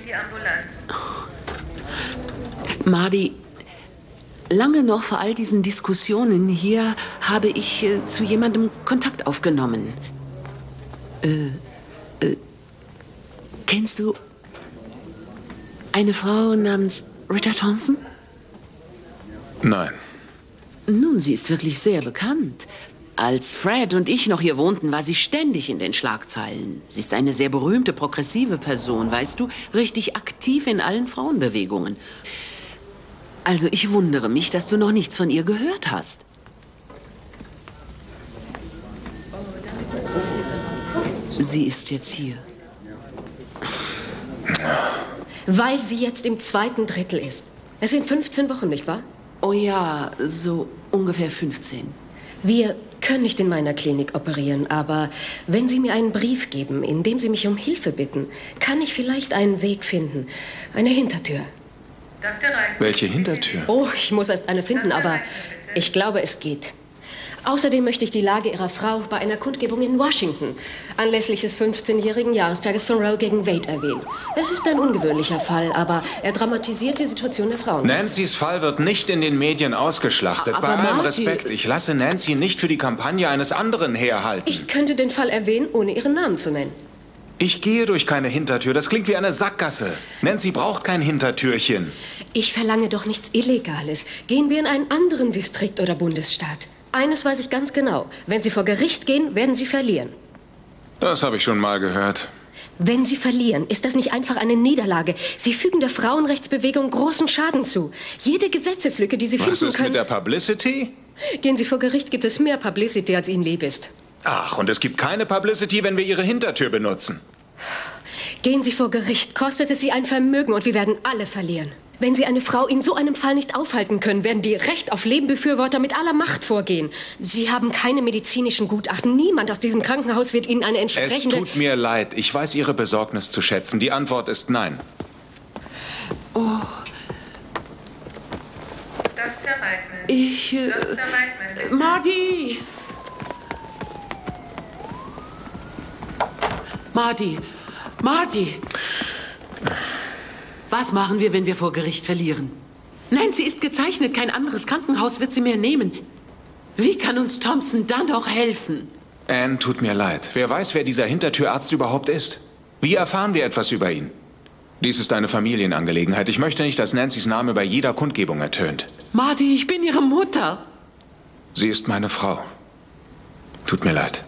Marty, lange noch vor all diesen Diskussionen hier habe ich äh, zu jemandem Kontakt aufgenommen. Äh, äh, kennst du eine Frau namens Rita Thompson? Nein. Nun, sie ist wirklich sehr bekannt. Als Fred und ich noch hier wohnten, war sie ständig in den Schlagzeilen. Sie ist eine sehr berühmte, progressive Person, weißt du, richtig aktiv in allen Frauenbewegungen. Also ich wundere mich, dass du noch nichts von ihr gehört hast. Sie ist jetzt hier. Weil sie jetzt im zweiten Drittel ist. Es sind fünfzehn Wochen, nicht wahr? Oh ja, so ungefähr fünfzehn. Wir können nicht in meiner Klinik operieren, aber wenn Sie mir einen Brief geben, in dem Sie mich um Hilfe bitten, kann ich vielleicht einen Weg finden. Eine Hintertür. Welche Hintertür? Oh, ich muss erst eine finden, aber ich glaube, es geht. Außerdem möchte ich die Lage Ihrer Frau bei einer Kundgebung in Washington anlässlich des fünfzehnjährigen Jahrestages von Roe gegen Wade erwähnen. Es ist ein ungewöhnlicher Fall, aber er dramatisiert die Situation der Frauen. Nancy's Fall wird nicht in den Medien ausgeschlachtet. Aber Bei allem Marty- Respekt, ich lasse Nancy nicht für die Kampagne eines anderen herhalten. Ich könnte den Fall erwähnen, ohne Ihren Namen zu nennen. Ich gehe durch keine Hintertür. Das klingt wie eine Sackgasse. Nancy braucht kein Hintertürchen. Ich verlange doch nichts Illegales. Gehen wir in einen anderen Distrikt oder Bundesstaat. Eines weiß ich ganz genau. Wenn Sie vor Gericht gehen, werden Sie verlieren. Das habe ich schon mal gehört. Wenn Sie verlieren, ist das nicht einfach eine Niederlage. Sie fügen der Frauenrechtsbewegung großen Schaden zu. Jede Gesetzeslücke, die Sie Was finden ist können... mit der Publicity? Gehen Sie vor Gericht, gibt es mehr Publicity, als Ihnen lieb ist. Ach, und es gibt keine Publicity, wenn wir Ihre Hintertür benutzen. Gehen Sie vor Gericht, kostet es Sie ein Vermögen und wir werden alle verlieren. Wenn Sie eine Frau in so einem Fall nicht aufhalten können, werden die Recht auf Leben Befürworter mit aller Macht vorgehen. Sie haben keine medizinischen Gutachten. Niemand aus diesem Krankenhaus wird Ihnen eine Es entsprechende... tut mir leid. Ich weiß Ihre Besorgnis zu schätzen. Die Antwort ist nein. Oh. Ich... Äh, Marty! Marty! Marty! Was machen wir, wenn wir vor Gericht verlieren? Nancy ist gezeichnet. Kein anderes Krankenhaus wird sie mehr nehmen. Wie kann uns Thompson dann doch helfen? Anne, tut mir leid. Wer weiß, wer dieser Hintertürarzt überhaupt ist? Wie erfahren wir etwas über ihn? Dies ist eine Familienangelegenheit. Ich möchte nicht, dass Nancy's Name bei jeder Kundgebung ertönt. Marty, ich bin Ihre Mutter. Sie ist meine Frau. Tut mir leid.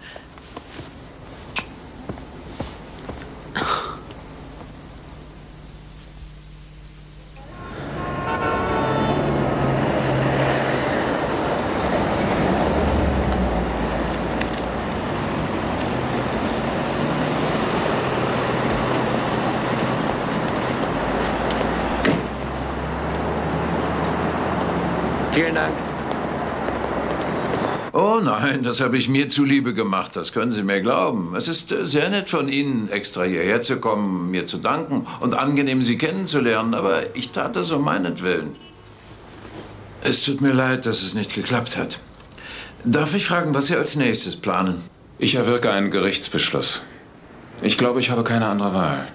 Vielen Dank. Oh nein, das habe ich mir zuliebe gemacht. Das können Sie mir glauben. Es ist äh, sehr nett von Ihnen, extra hierher zu kommen, mir zu danken und angenehm, Sie kennenzulernen. Aber ich tat das um meinetwillen. Es tut mir leid, dass es nicht geklappt hat. Darf ich fragen, was Sie als nächstes planen? Ich erwirke einen Gerichtsbeschluss. Ich glaube, ich habe keine andere Wahl.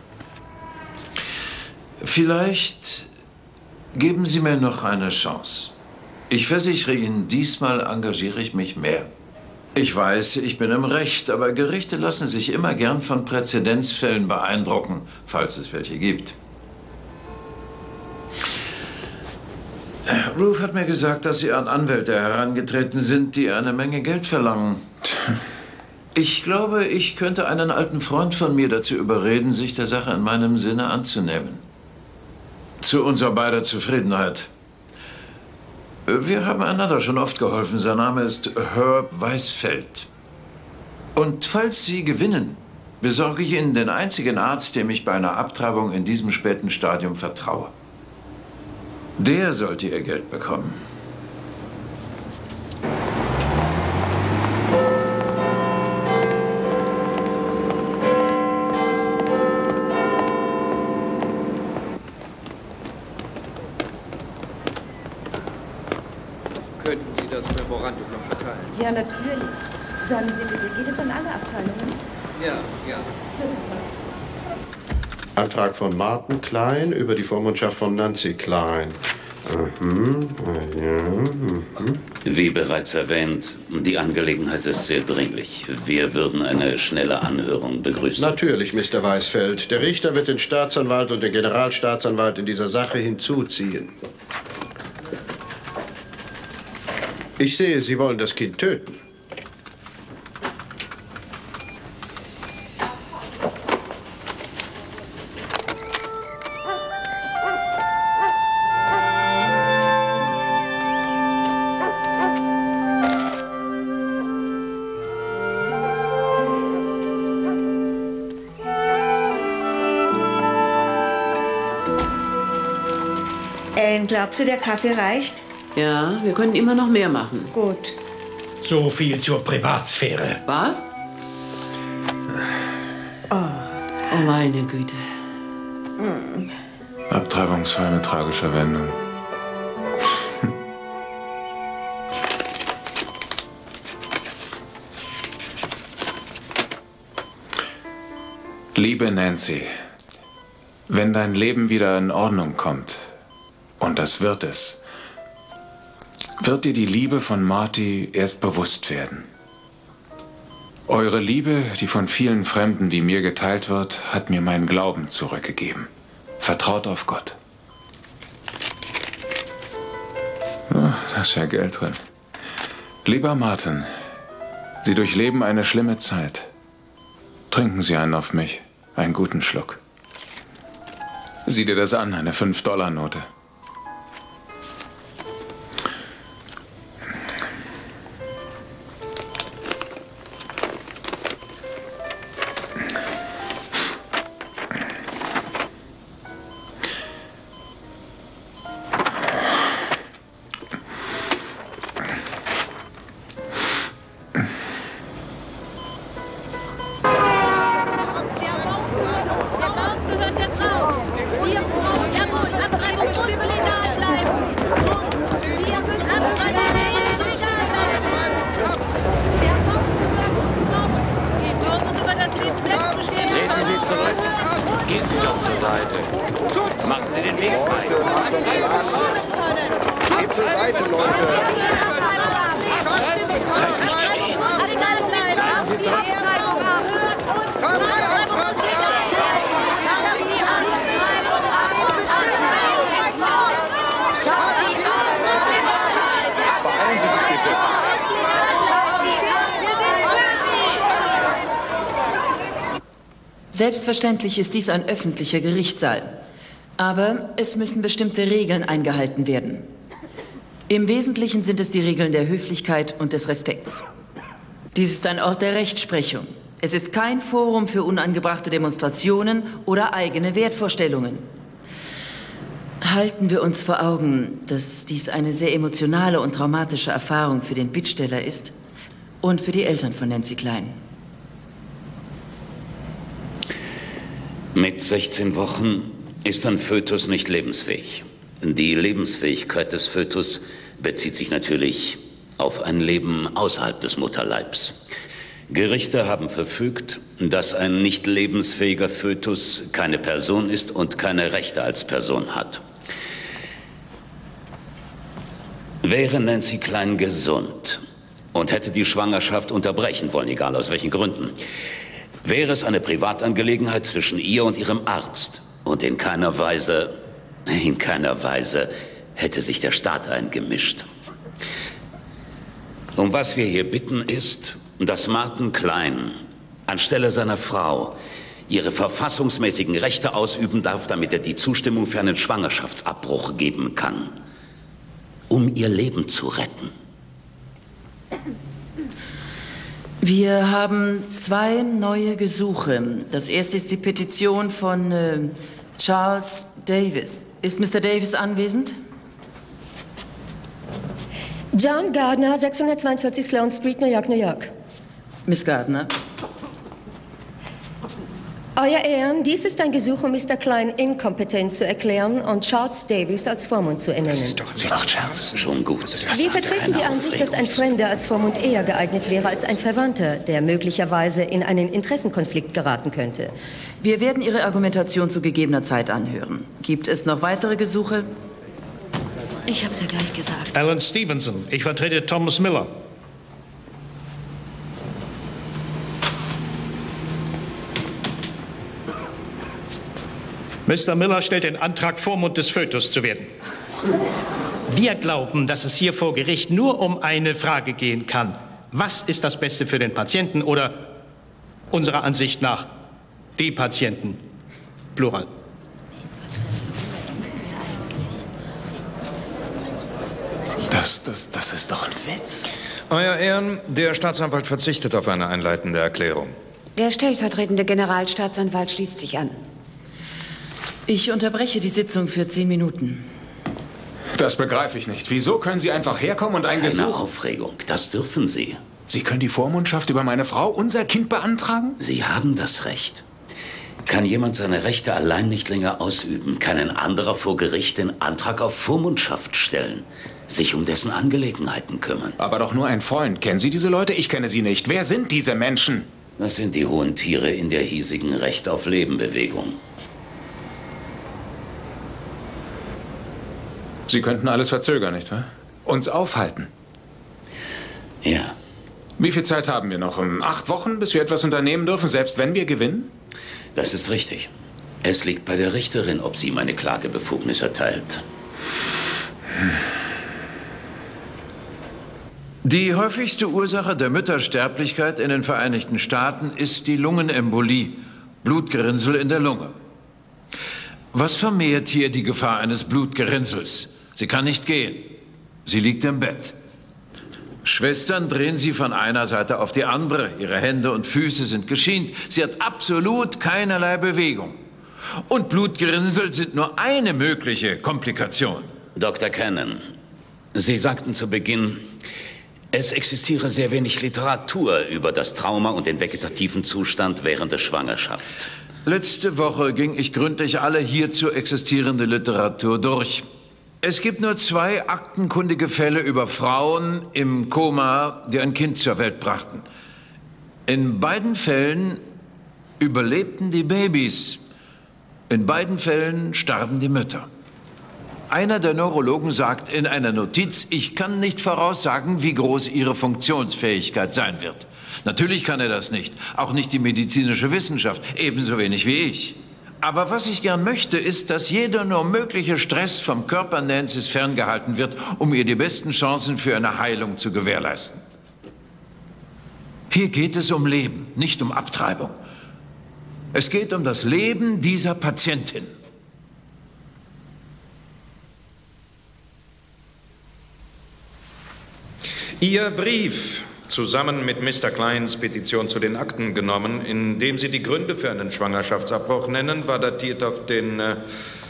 Vielleicht geben Sie mir noch eine Chance. Ich versichere Ihnen, diesmal engagiere ich mich mehr. Ich weiß, ich bin im Recht, aber Gerichte lassen sich immer gern von Präzedenzfällen beeindrucken, falls es welche gibt. Ruth hat mir gesagt, dass Sie an Anwälte herangetreten sind, die eine Menge Geld verlangen. Ich glaube, ich könnte einen alten Freund von mir dazu überreden, sich der Sache in meinem Sinne anzunehmen. Zu unserer beider Zufriedenheit. Wir haben einander schon oft geholfen. Sein Name ist Herb Weisfeld. Und falls Sie gewinnen, besorge ich Ihnen den einzigen Arzt, dem ich bei einer Abtreibung in diesem späten Stadium vertraue. Der sollte Ihr Geld bekommen. Könnten Sie das Memorandum noch verteilen? Ja, natürlich. Sagen Sie bitte, geht es an alle Abteilungen? Ja, ja. Antrag von Martin Klein über die Vormundschaft von Nancy Klein. Mhm. Ja. Mhm. Wie bereits erwähnt, die Angelegenheit ist sehr dringlich. Wir würden eine schnelle Anhörung begrüßen. Natürlich, Mister Weisfeld. Der Richter wird den Staatsanwalt und den Generalstaatsanwalt in dieser Sache hinzuziehen. Ich sehe, Sie wollen das Kind töten. Ellen, glaubst du, der Kaffee reicht? Ja, wir können immer noch mehr machen. Gut. So viel zur Privatsphäre. Was? Oh, oh meine Güte. Hm. Abtreibungsfall mit tragischer Wendung. Liebe Nancy, wenn dein Leben wieder in Ordnung kommt, und das wird es, wird dir die Liebe von Marty erst bewusst werden. Eure Liebe, die von vielen Fremden wie mir geteilt wird, hat mir meinen Glauben zurückgegeben. Vertraut auf Gott. Oh, da ist ja Geld drin. Lieber Martin, Sie durchleben eine schlimme Zeit. Trinken Sie einen auf mich, einen guten Schluck. Sieh dir das an, eine fünf Dollar Note. Selbstverständlich ist dies ein öffentlicher Gerichtssaal. Aber es müssen bestimmte Regeln eingehalten werden. Im Wesentlichen sind es die Regeln der Höflichkeit und des Respekts. Dies ist ein Ort der Rechtsprechung. Es ist kein Forum für unangebrachte Demonstrationen oder eigene Wertvorstellungen. Halten wir uns vor Augen, dass dies eine sehr emotionale und traumatische Erfahrung für den Bittsteller ist und für die Eltern von Nancy Klein. Mit sechzehn Wochen ist ein Fötus nicht lebensfähig. Die Lebensfähigkeit des Fötus bezieht sich natürlich auf ein Leben außerhalb des Mutterleibs. Gerichte haben verfügt, dass ein nicht lebensfähiger Fötus keine Person ist und keine Rechte als Person hat. Wäre Nancy Klein gesund und hätte die Schwangerschaft unterbrechen wollen, egal aus welchen Gründen, wäre es eine Privatangelegenheit zwischen ihr und ihrem Arzt. Und in keiner Weise, in keiner Weise hätte sich der Staat eingemischt. Um was wir hier bitten ist, dass Martin Klein anstelle seiner Frau ihre verfassungsmäßigen Rechte ausüben darf, damit er die Zustimmung für einen Schwangerschaftsabbruch geben kann, um ihr Leben zu retten. Wir haben zwei neue Gesuche. Das erste ist die Petition von äh, Charles Davis. Ist Mister Davis anwesend? John Gardner, sechshundertzweiundvierzig Sloane Street, New York, New York. Miss Gardner. Euer Ehren, dies ist ein Gesuch, um Mister Klein inkompetent zu erklären und Charles Davis als Vormund zu ernennen. Das ist doch Sie macht Scherz. Schon gut. Wir vertreten die Ansicht, dass ein Fremder als Vormund eher geeignet wäre als ein Verwandter, der möglicherweise in einen Interessenkonflikt geraten könnte. Wir werden Ihre Argumentation zu gegebener Zeit anhören. Gibt es noch weitere Gesuche? Ich hab's ja gleich gesagt. Alan Stevenson, ich vertrete Thomas Miller. Mister Miller stellt den Antrag, Vormund des Fötus zu werden. Wir glauben, dass es hier vor Gericht nur um eine Frage gehen kann. Was ist das Beste für den Patienten oder unserer Ansicht nach die Patienten? Plural. Das, das, das ist doch ein Witz. Euer Ehren, der Staatsanwalt verzichtet auf eine einleitende Erklärung. Der stellvertretende Generalstaatsanwalt schließt sich an. Ich unterbreche die Sitzung für zehn Minuten. Das begreife ich nicht. Wieso können Sie einfach herkommen und ein Gesuch... Keine Aufregung, das dürfen Sie. Sie können die Vormundschaft über meine Frau, unser Kind, beantragen? Sie haben das Recht. Kann jemand seine Rechte allein nicht länger ausüben, kann ein anderer vor Gericht den Antrag auf Vormundschaft stellen, sich um dessen Angelegenheiten kümmern. Aber doch nur ein Freund. Kennen Sie diese Leute? Ich kenne sie nicht. Wer sind diese Menschen? Das sind die hohen Tiere in der hiesigen Recht auf Leben-Bewegung. Sie könnten alles verzögern, nicht wahr? Uns aufhalten. Ja. Wie viel Zeit haben wir noch? Um acht Wochen, bis wir etwas unternehmen dürfen, selbst wenn wir gewinnen? Das ist richtig. Es liegt bei der Richterin, ob sie meine Klagebefugnis erteilt. Die häufigste Ursache der Müttersterblichkeit in den Vereinigten Staaten ist die Lungenembolie, Blutgerinnsel in der Lunge. Was vermehrt hier die Gefahr eines Blutgerinnsels? Sie kann nicht gehen. Sie liegt im Bett. Schwestern drehen sie von einer Seite auf die andere. Ihre Hände und Füße sind geschient. Sie hat absolut keinerlei Bewegung. Und Blutgerinnsel sind nur eine mögliche Komplikation. Doktor Cannon, Sie sagten zu Beginn, es existiere sehr wenig Literatur über das Trauma und den vegetativen Zustand während der Schwangerschaft. Letzte Woche ging ich gründlich alle hierzu existierende Literatur durch. Es gibt nur zwei aktenkundige Fälle über Frauen im Koma, die ein Kind zur Welt brachten. In beiden Fällen überlebten die Babys. In beiden Fällen starben die Mütter. Einer der Neurologen sagt in einer Notiz, ich kann nicht voraussagen, wie groß ihre Funktionsfähigkeit sein wird. Natürlich kann er das nicht, auch nicht die medizinische Wissenschaft, ebenso wenig wie ich. Aber was ich gern möchte, ist, dass jeder nur mögliche Stress vom Körper Nancy's ferngehalten wird, um ihr die besten Chancen für eine Heilung zu gewährleisten. Hier geht es um Leben, nicht um Abtreibung. Es geht um das Leben dieser Patientin. Ihr Brief, zusammen mit Mister Kleins Petition zu den Akten genommen, in dem Sie die Gründe für einen Schwangerschaftsabbruch nennen, war datiert auf den äh,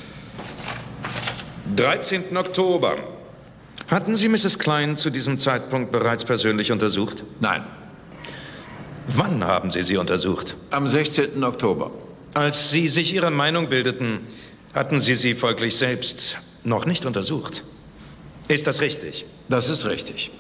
dreizehnten Oktober. Hatten Sie Misses Klein zu diesem Zeitpunkt bereits persönlich untersucht? Nein. Wann haben Sie sie untersucht? Am sechzehnten Oktober. Als Sie sich Ihre Meinung bildeten, hatten Sie sie folglich selbst noch nicht untersucht. Ist das richtig? Das ist richtig.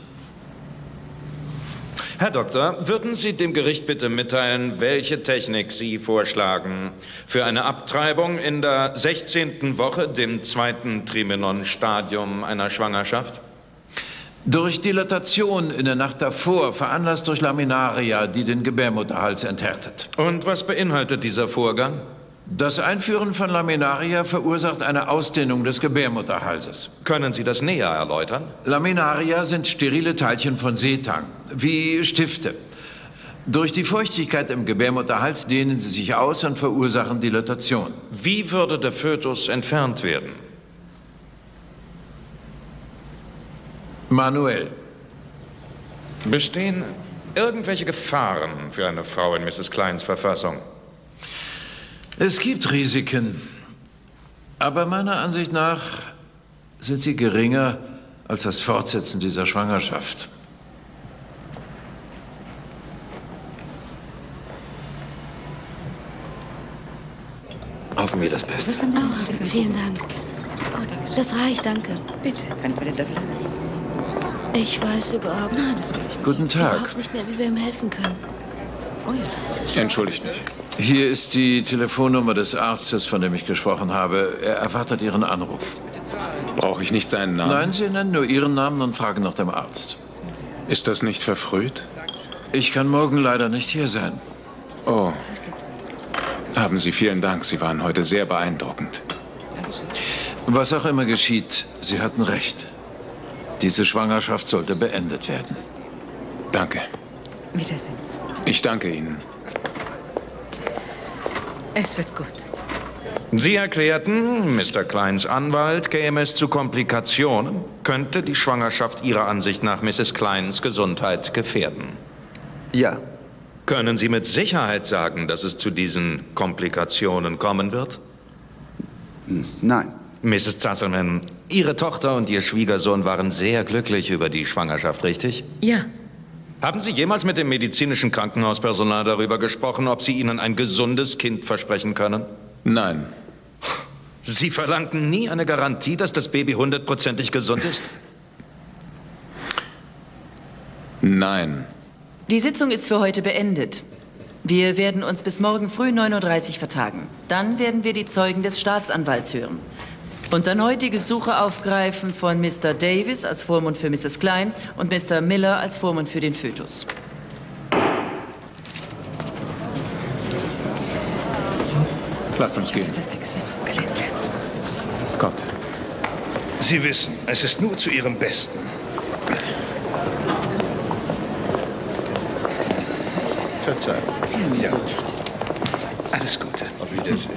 Herr Doktor, würden Sie dem Gericht bitte mitteilen, welche Technik Sie vorschlagen für eine Abtreibung in der sechzehnten Woche, dem zweiten Trimenon-Stadium einer Schwangerschaft? Durch Dilatation in der Nacht davor, veranlasst durch Laminaria, die den Gebärmutterhals enthärtet. Und was beinhaltet dieser Vorgang? Das Einführen von Laminaria verursacht eine Ausdehnung des Gebärmutterhalses. Können Sie das näher erläutern? Laminaria sind sterile Teilchen von Seetang, wie Stifte. Durch die Feuchtigkeit im Gebärmutterhals dehnen sie sich aus und verursachen Dilatation. Wie würde der Fötus entfernt werden? Manuell. Bestehen irgendwelche Gefahren für eine Frau in Misses Kleins Verfassung? Es gibt Risiken, aber meiner Ansicht nach sind sie geringer als das Fortsetzen dieser Schwangerschaft. Hoffen wir das Beste. Oh, vielen Dank. Das reicht, danke. Bitte, kann ich bitte dafür? Ich weiß überhaupt, nein, das will ich Guten Tag. überhaupt nicht mehr, wie wir ihm helfen können. Oh ja, das ist Entschuldigt mich. Hier ist die Telefonnummer des Arztes, von dem ich gesprochen habe. Er erwartet Ihren Anruf. Brauche ich nicht seinen Namen? Nein, Sie nennen nur Ihren Namen und fragen nach dem Arzt. Ist das nicht verfrüht? Ich kann morgen leider nicht hier sein. Oh. Haben Sie vielen Dank. Sie waren heute sehr beeindruckend. Was auch immer geschieht, Sie hatten recht. Diese Schwangerschaft sollte beendet werden. Danke. Wiedersehen. Ich danke Ihnen. Es wird gut. Sie erklärten, Mister Kleins Anwalt, käme es zu Komplikationen, könnte die Schwangerschaft Ihrer Ansicht nach Misses Kleins Gesundheit gefährden. Ja. Können Sie mit Sicherheit sagen, dass es zu diesen Komplikationen kommen wird? Nein. Misses Zasselman, Ihre Tochter und Ihr Schwiegersohn waren sehr glücklich über die Schwangerschaft, richtig? Ja. Haben Sie jemals mit dem medizinischen Krankenhauspersonal darüber gesprochen, ob Sie ihnen ein gesundes Kind versprechen können? Nein. Sie verlangten nie eine Garantie, dass das Baby hundertprozentig gesund ist? Nein. Die Sitzung ist für heute beendet. Wir werden uns bis morgen früh neun Uhr dreißig vertagen. Dann werden wir die Zeugen des Staatsanwalts hören. Und dann heute die Suche aufgreifen von Mister Davis als Vormund für Misses Klein und Mister Miller als Vormund für den Fötus. Lasst uns gehen. Kommt. Sie wissen, es ist nur zu Ihrem Besten. Verzeihung. Ja. Alles Gute. Auf Wiedersehen.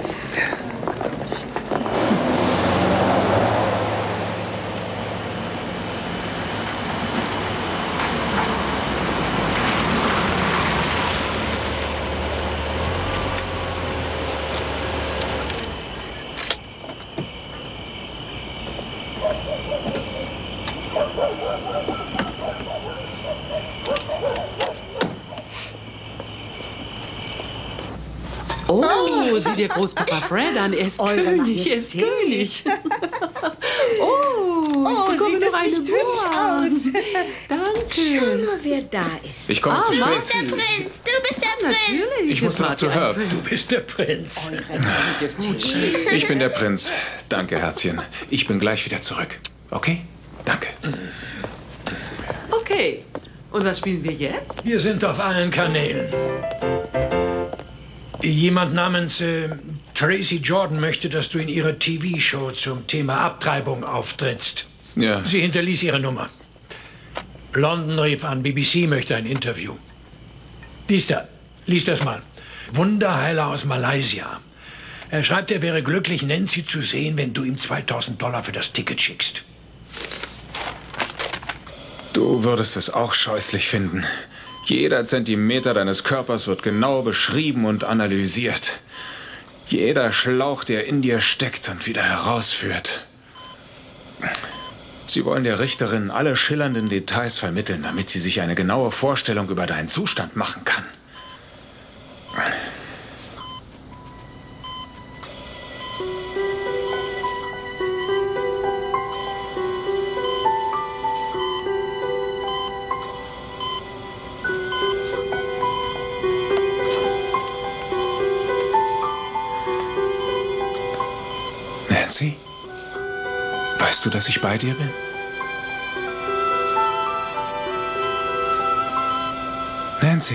Oh, sieh dir Großpapa Fred an. Er ist Eure König, er ist Majestät. König. Oh, Oh, bekomme sieht noch das eine nicht hübsch Wurst. aus? Danke. Schau mal, wer da ist. Ich komme Ah, zu Du spät. bist der Prinz, du bist der Prinz. Natürlich. Ich muss ist noch Marty zu ein Herb. Prinz. Du bist der Prinz. Ich bin der Prinz. Danke, Herzchen. Ich bin gleich wieder zurück. Okay? Danke. Okay. Und was spielen wir jetzt? Wir sind auf allen Kanälen. Jemand namens äh, Tracy Jordan möchte, dass du in ihrer T V-Show zum Thema Abtreibung auftrittst. Ja. Sie hinterließ ihre Nummer. London rief an, B B C möchte ein Interview. Dies da, lies das mal. Wunderheiler aus Malaysia. Er schreibt, er wäre glücklich, Nancy zu sehen, wenn du ihm zweitausend Dollar für das Ticket schickst. Du würdest es auch scheußlich finden. Jeder Zentimeter deines Körpers wird genau beschrieben und analysiert. Jeder Schlauch, der in dir steckt und wieder herausführt. Sie wollen der Richterin alle schillernden Details vermitteln, damit sie sich eine genaue Vorstellung über deinen Zustand machen kann. Nancy? Weißt du, dass ich bei dir bin? Nancy.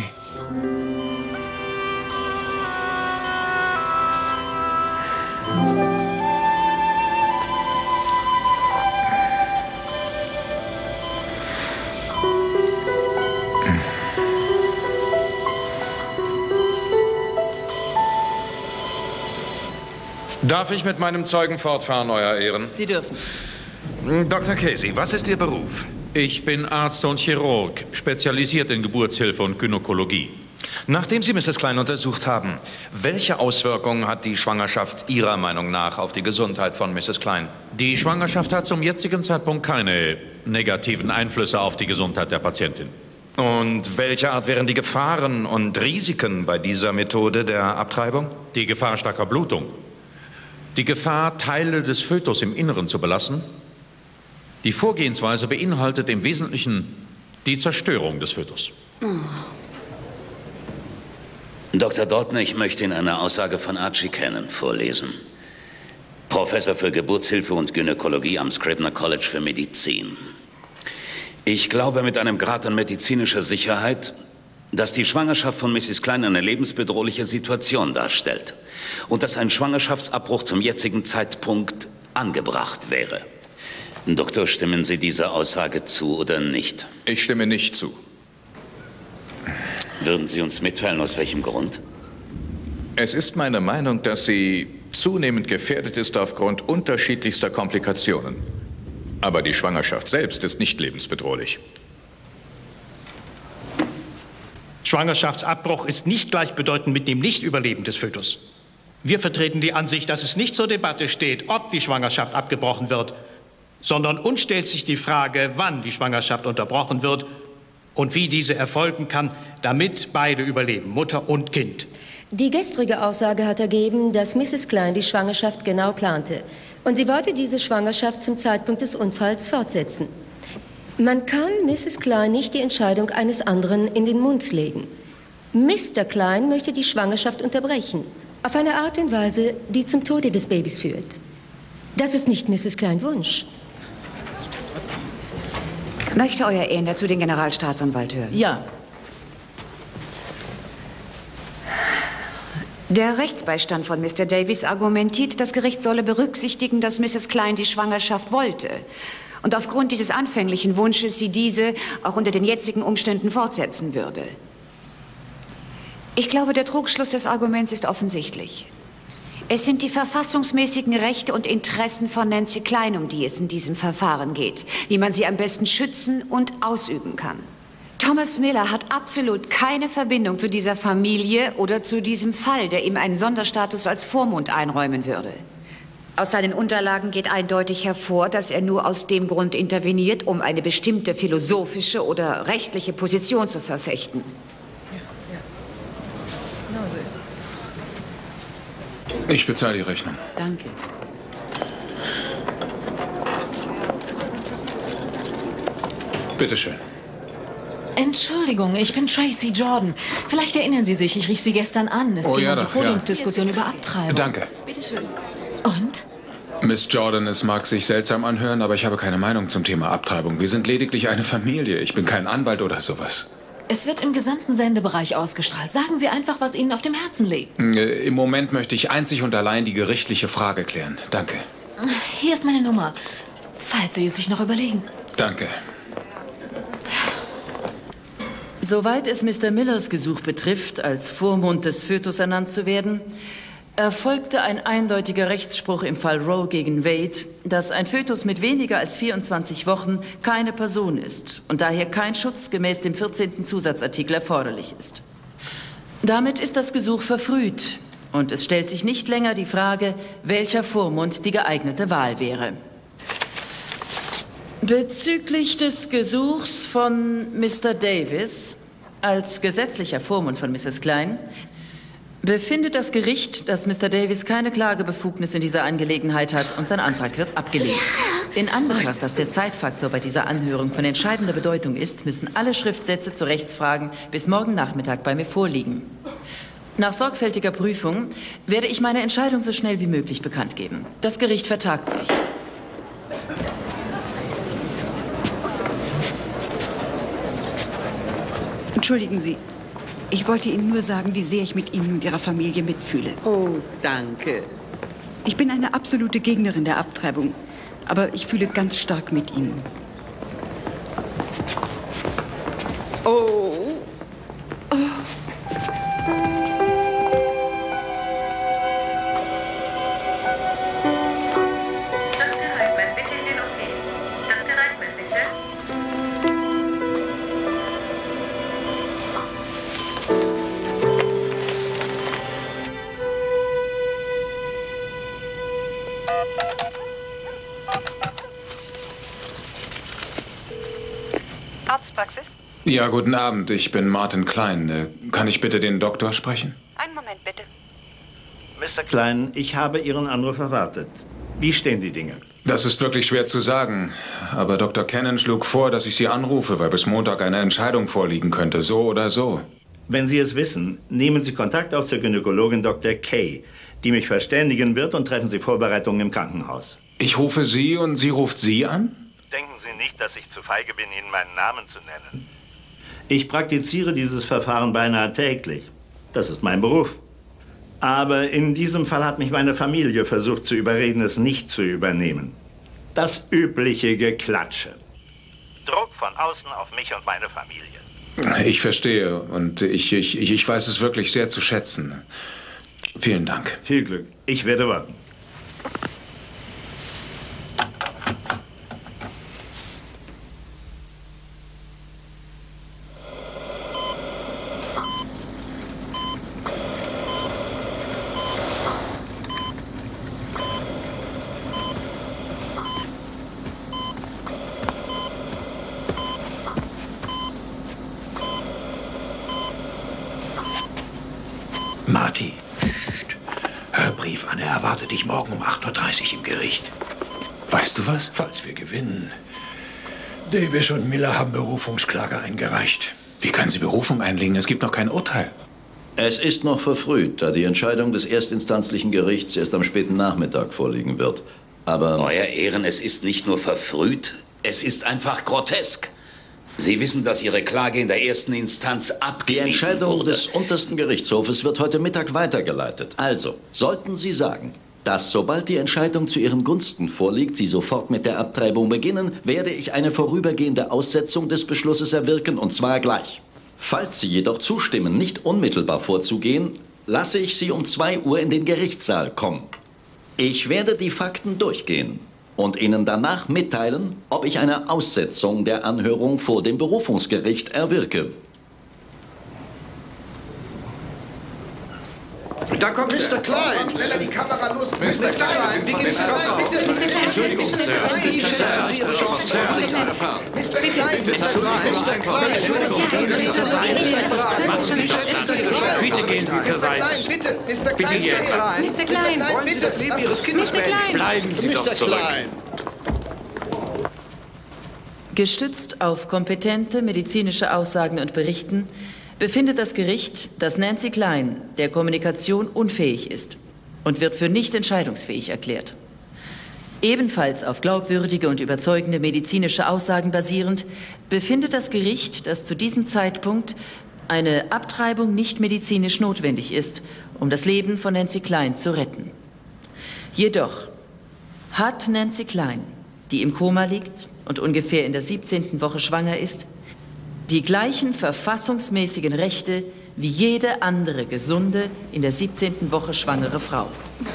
Darf ich mit meinem Zeugen fortfahren, Euer Ehren? Sie dürfen. Doktor Casey, was ist Ihr Beruf? Ich bin Arzt und Chirurg, spezialisiert in Geburtshilfe und Gynäkologie. Nachdem Sie Misses Klein untersucht haben, welche Auswirkungen hat die Schwangerschaft Ihrer Meinung nach auf die Gesundheit von Misses Klein? Die Schwangerschaft hat zum jetzigen Zeitpunkt keine negativen Einflüsse auf die Gesundheit der Patientin. Und welche Art wären die Gefahren und Risiken bei dieser Methode der Abtreibung? Die Gefahr starker Blutung. Die Gefahr, Teile des Fötus im Inneren zu belassen. Die Vorgehensweise beinhaltet im Wesentlichen die Zerstörung des Fötus. Doktor Dalton, ich möchte Ihnen eine Aussage von Archie Cannon vorlesen. Professor für Geburtshilfe und Gynäkologie am Scribner College für Medizin. Ich glaube mit einem Grad an medizinischer Sicherheit, dass die Schwangerschaft von Misses Klein eine lebensbedrohliche Situation darstellt und dass ein Schwangerschaftsabbruch zum jetzigen Zeitpunkt angebracht wäre. Doktor, stimmen Sie dieser Aussage zu oder nicht? Ich stimme nicht zu. Würden Sie uns mitteilen, aus welchem Grund? Es ist meine Meinung, dass sie zunehmend gefährdet ist aufgrund unterschiedlichster Komplikationen. Aber die Schwangerschaft selbst ist nicht lebensbedrohlich. Schwangerschaftsabbruch ist nicht gleichbedeutend mit dem Nichtüberleben des Fötus. Wir vertreten die Ansicht, dass es nicht zur Debatte steht, ob die Schwangerschaft abgebrochen wird, sondern uns stellt sich die Frage, wann die Schwangerschaft unterbrochen wird und wie diese erfolgen kann, damit beide überleben, Mutter und Kind. Die gestrige Aussage hat ergeben, dass Misses Klein die Schwangerschaft genau plante. Und sie wollte diese Schwangerschaft zum Zeitpunkt des Unfalls fortsetzen. Man kann Misses Klein nicht die Entscheidung eines anderen in den Mund legen. Mister Klein möchte die Schwangerschaft unterbrechen, auf eine Art und Weise, die zum Tode des Babys führt. Das ist nicht Misses Klein Wunsch. Möchte Euer Ehren dazu den Generalstaatsanwalt hören? Ja. Der Rechtsbeistand von Mister Davies argumentiert, das Gericht solle berücksichtigen, dass Misses Klein die Schwangerschaft wollte. Und aufgrund dieses anfänglichen Wunsches sie diese auch unter den jetzigen Umständen fortsetzen würde. Ich glaube, der Trugschluss des Arguments ist offensichtlich. Es sind die verfassungsmäßigen Rechte und Interessen von Nancy Klein, um die es in diesem Verfahren geht, wie man sie am besten schützen und ausüben kann. Thomas Miller hat absolut keine Verbindung zu dieser Familie oder zu diesem Fall, der ihm einen Sonderstatus als Vormund einräumen würde. Aus seinen Unterlagen geht eindeutig hervor, dass er nur aus dem Grund interveniert, um eine bestimmte philosophische oder rechtliche Position zu verfechten. Genau so ist es. Ich bezahle die Rechnung. Danke. Bitteschön. Entschuldigung, ich bin Tracy Jordan. Vielleicht erinnern Sie sich, ich rief Sie gestern an. Es Oh, ging ja um die doch, ja. Podiumsdiskussion über Abtreibung. Danke. Und? Miss Jordan, es mag sich seltsam anhören, aber ich habe keine Meinung zum Thema Abtreibung. Wir sind lediglich eine Familie. Ich bin kein Anwalt oder sowas. Es wird im gesamten Sendebereich ausgestrahlt. Sagen Sie einfach, was Ihnen auf dem Herzen liegt. Äh, Im Moment möchte ich einzig und allein die gerichtliche Frage klären. Danke. Hier ist meine Nummer, falls Sie es sich noch überlegen. Danke. Soweit es Mister Millers Gesuch betrifft, als Vormund des Fötus ernannt zu werden, erfolgte ein eindeutiger Rechtsspruch im Fall Roe gegen Wade, dass ein Fötus mit weniger als vierundzwanzig Wochen keine Person ist und daher kein Schutz gemäß dem vierzehnten Zusatzartikel erforderlich ist. Damit ist das Gesuch verfrüht und es stellt sich nicht länger die Frage, welcher Vormund die geeignete Wahl wäre. Bezüglich des Gesuchs von Mister Davis als gesetzlicher Vormund von Misses Klein befindet das Gericht, dass Mister Davis keine Klagebefugnis in dieser Angelegenheit hat und sein Antrag wird abgelehnt. In Anbetracht, dass der Zeitfaktor bei dieser Anhörung von entscheidender Bedeutung ist, müssen alle Schriftsätze zu Rechtsfragen bis morgen Nachmittag bei mir vorliegen. Nach sorgfältiger Prüfung werde ich meine Entscheidung so schnell wie möglich bekannt geben. Das Gericht vertagt sich. Entschuldigen Sie, ich wollte Ihnen nur sagen, wie sehr ich mit Ihnen und Ihrer Familie mitfühle. Oh, danke. Ich bin eine absolute Gegnerin der Abtreibung, aber ich fühle ganz stark mit Ihnen. Oh. Oh. Arztpraxis? Ja, guten Abend. Ich bin Martin Klein. Äh, Kann ich bitte den Doktor sprechen? Einen Moment, bitte. Mister Klein, ich habe Ihren Anruf erwartet. Wie stehen die Dinge? Das ist wirklich schwer zu sagen. Aber Doktor Cannon schlug vor, dass ich Sie anrufe, weil bis Montag eine Entscheidung vorliegen könnte. So oder so. Wenn Sie es wissen, nehmen Sie Kontakt auf zur Gynäkologin Doktor Kay, die mich verständigen wird, und treffen Sie Vorbereitungen im Krankenhaus. Ich rufe Sie und sie ruft Sie an? Denken Sie nicht, dass ich zu feige bin, Ihnen meinen Namen zu nennen. Ich praktiziere dieses Verfahren beinahe täglich. Das ist mein Beruf. Aber in diesem Fall hat mich meine Familie versucht zu überreden, es nicht zu übernehmen. Das übliche Geklatsche. Druck von außen auf mich und meine Familie. Ich verstehe und ich, ich, ich weiß es wirklich sehr zu schätzen. Vielen Dank. Viel Glück. Ich werde warten. Marty, pst, hör Brief an. Er erwartet dich morgen um acht Uhr dreißig im Gericht. Weißt du was? Falls wir gewinnen. Davis und Miller haben Berufungsklage eingereicht. Wie können Sie Berufung einlegen? Es gibt noch kein Urteil. Es ist noch verfrüht, da die Entscheidung des erstinstanzlichen Gerichts erst am späten Nachmittag vorliegen wird. Aber... Euer Ehren, es ist nicht nur verfrüht, es ist einfach grotesk. Sie wissen, dass Ihre Klage in der ersten Instanz abgewiesen Die Entscheidung wurde. des untersten Gerichtshofes wird heute Mittag weitergeleitet. Also, sollten Sie sagen, dass sobald die Entscheidung zu Ihren Gunsten vorliegt, Sie sofort mit der Abtreibung beginnen, werde ich eine vorübergehende Aussetzung des Beschlusses erwirken, und zwar gleich. Falls Sie jedoch zustimmen, nicht unmittelbar vorzugehen, lasse ich Sie um zwei Uhr in den Gerichtssaal kommen. Ich werde die Fakten durchgehen und Ihnen danach mitteilen, ob ich eine Aussetzung der Anhörung vor dem Berufungsgericht erwirke. Da kommt Mister Klein. Schneller die Kamera los. Mister Klein, wie geht's rein? Bitte. Entschuldigung, Sir. Schätzen Sie Ihre Chance. Mister Klein, Mister Klein. Entschuldigung, gehen Sie zur Seite. Bitte gehen Sie zur Seite. Bitte, Mister Klein. Bitte hier. Mister Klein, wollen Sie das Leben Ihres Kindes beenden? Bleiben Sie doch zurück. Gestützt auf kompetente medizinische Aussagen und Berichten befindet das Gericht, dass Nancy Klein der Kommunikation unfähig ist und wird für nicht entscheidungsfähig erklärt. Ebenfalls auf glaubwürdige und überzeugende medizinische Aussagen basierend, befindet das Gericht, dass zu diesem Zeitpunkt eine Abtreibung nicht medizinisch notwendig ist, um das Leben von Nancy Klein zu retten. Jedoch hat Nancy Klein, die im Koma liegt und ungefähr in der siebzehnten Woche schwanger ist, die gleichen verfassungsmäßigen Rechte wie jede andere gesunde, in der siebzehnten Woche schwangere Frau.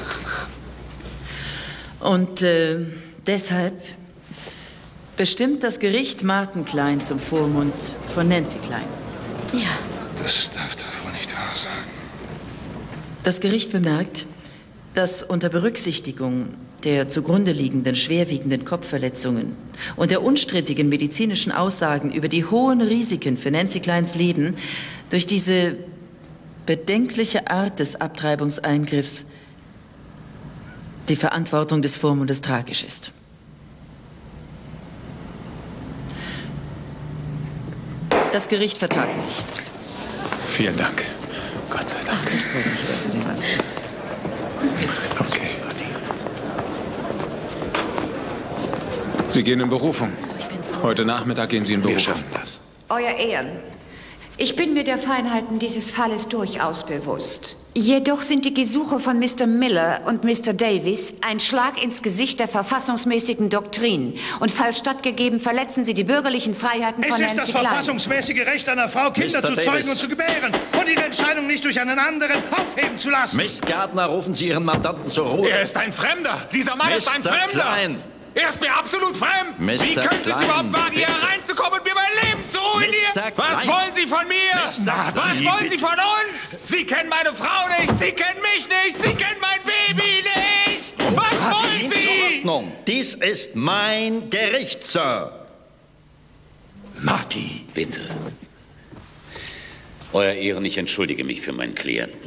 Und äh, deshalb bestimmt das Gericht Martin Klein zum Vormund von Nancy Klein. Ja. Das darf doch wohl nicht wahr sein. Das Gericht bemerkt, dass unter Berücksichtigung der zugrunde liegenden schwerwiegenden Kopfverletzungen und der unstrittigen medizinischen Aussagen über die hohen Risiken für Nancy Kleins Leben durch diese bedenkliche Art des Abtreibungseingriffs die Verantwortung des Vormundes tragisch ist. Das Gericht vertagt sich. Vielen Dank. Gott sei Dank. Okay. Sie gehen in Berufung. Heute Nachmittag gehen Sie in Berufung. Euer Ehren, ich bin mir der Feinheiten dieses Falles durchaus bewusst. Jedoch sind die Gesuche von Mister Miller und Mister Davis ein Schlag ins Gesicht der verfassungsmäßigen Doktrin. Und falls stattgegeben, verletzen sie die bürgerlichen Freiheiten von Nancy Klein. Es ist das verfassungsmäßige Recht einer Frau, Kinder Mister zu Davis. zeugen und zu gebären und ihre Entscheidung nicht durch einen anderen aufheben zu lassen. Miss Gardner, rufen Sie Ihren Mandanten zur Ruhe. Er ist ein Fremder. Dieser Mann ist ein Mister Fremder. Klein. Er ist mir absolut fremd. Mister Wie können Sie es Klein, überhaupt wagen, hier bitte. hereinzukommen und mir mein Leben zu ruinieren? Mister Was Klein. wollen Sie von mir? Mister Was Klein, wollen bitte. Sie von uns? Sie kennen meine Frau nicht. Sie kennen mich nicht. Sie kennen mein Baby nicht. Was wollen Zur Sie? Ordnung. Dies ist mein Gericht, Sir. Marty. Bitte. Euer Ehren, ich entschuldige mich für meinen Klienten.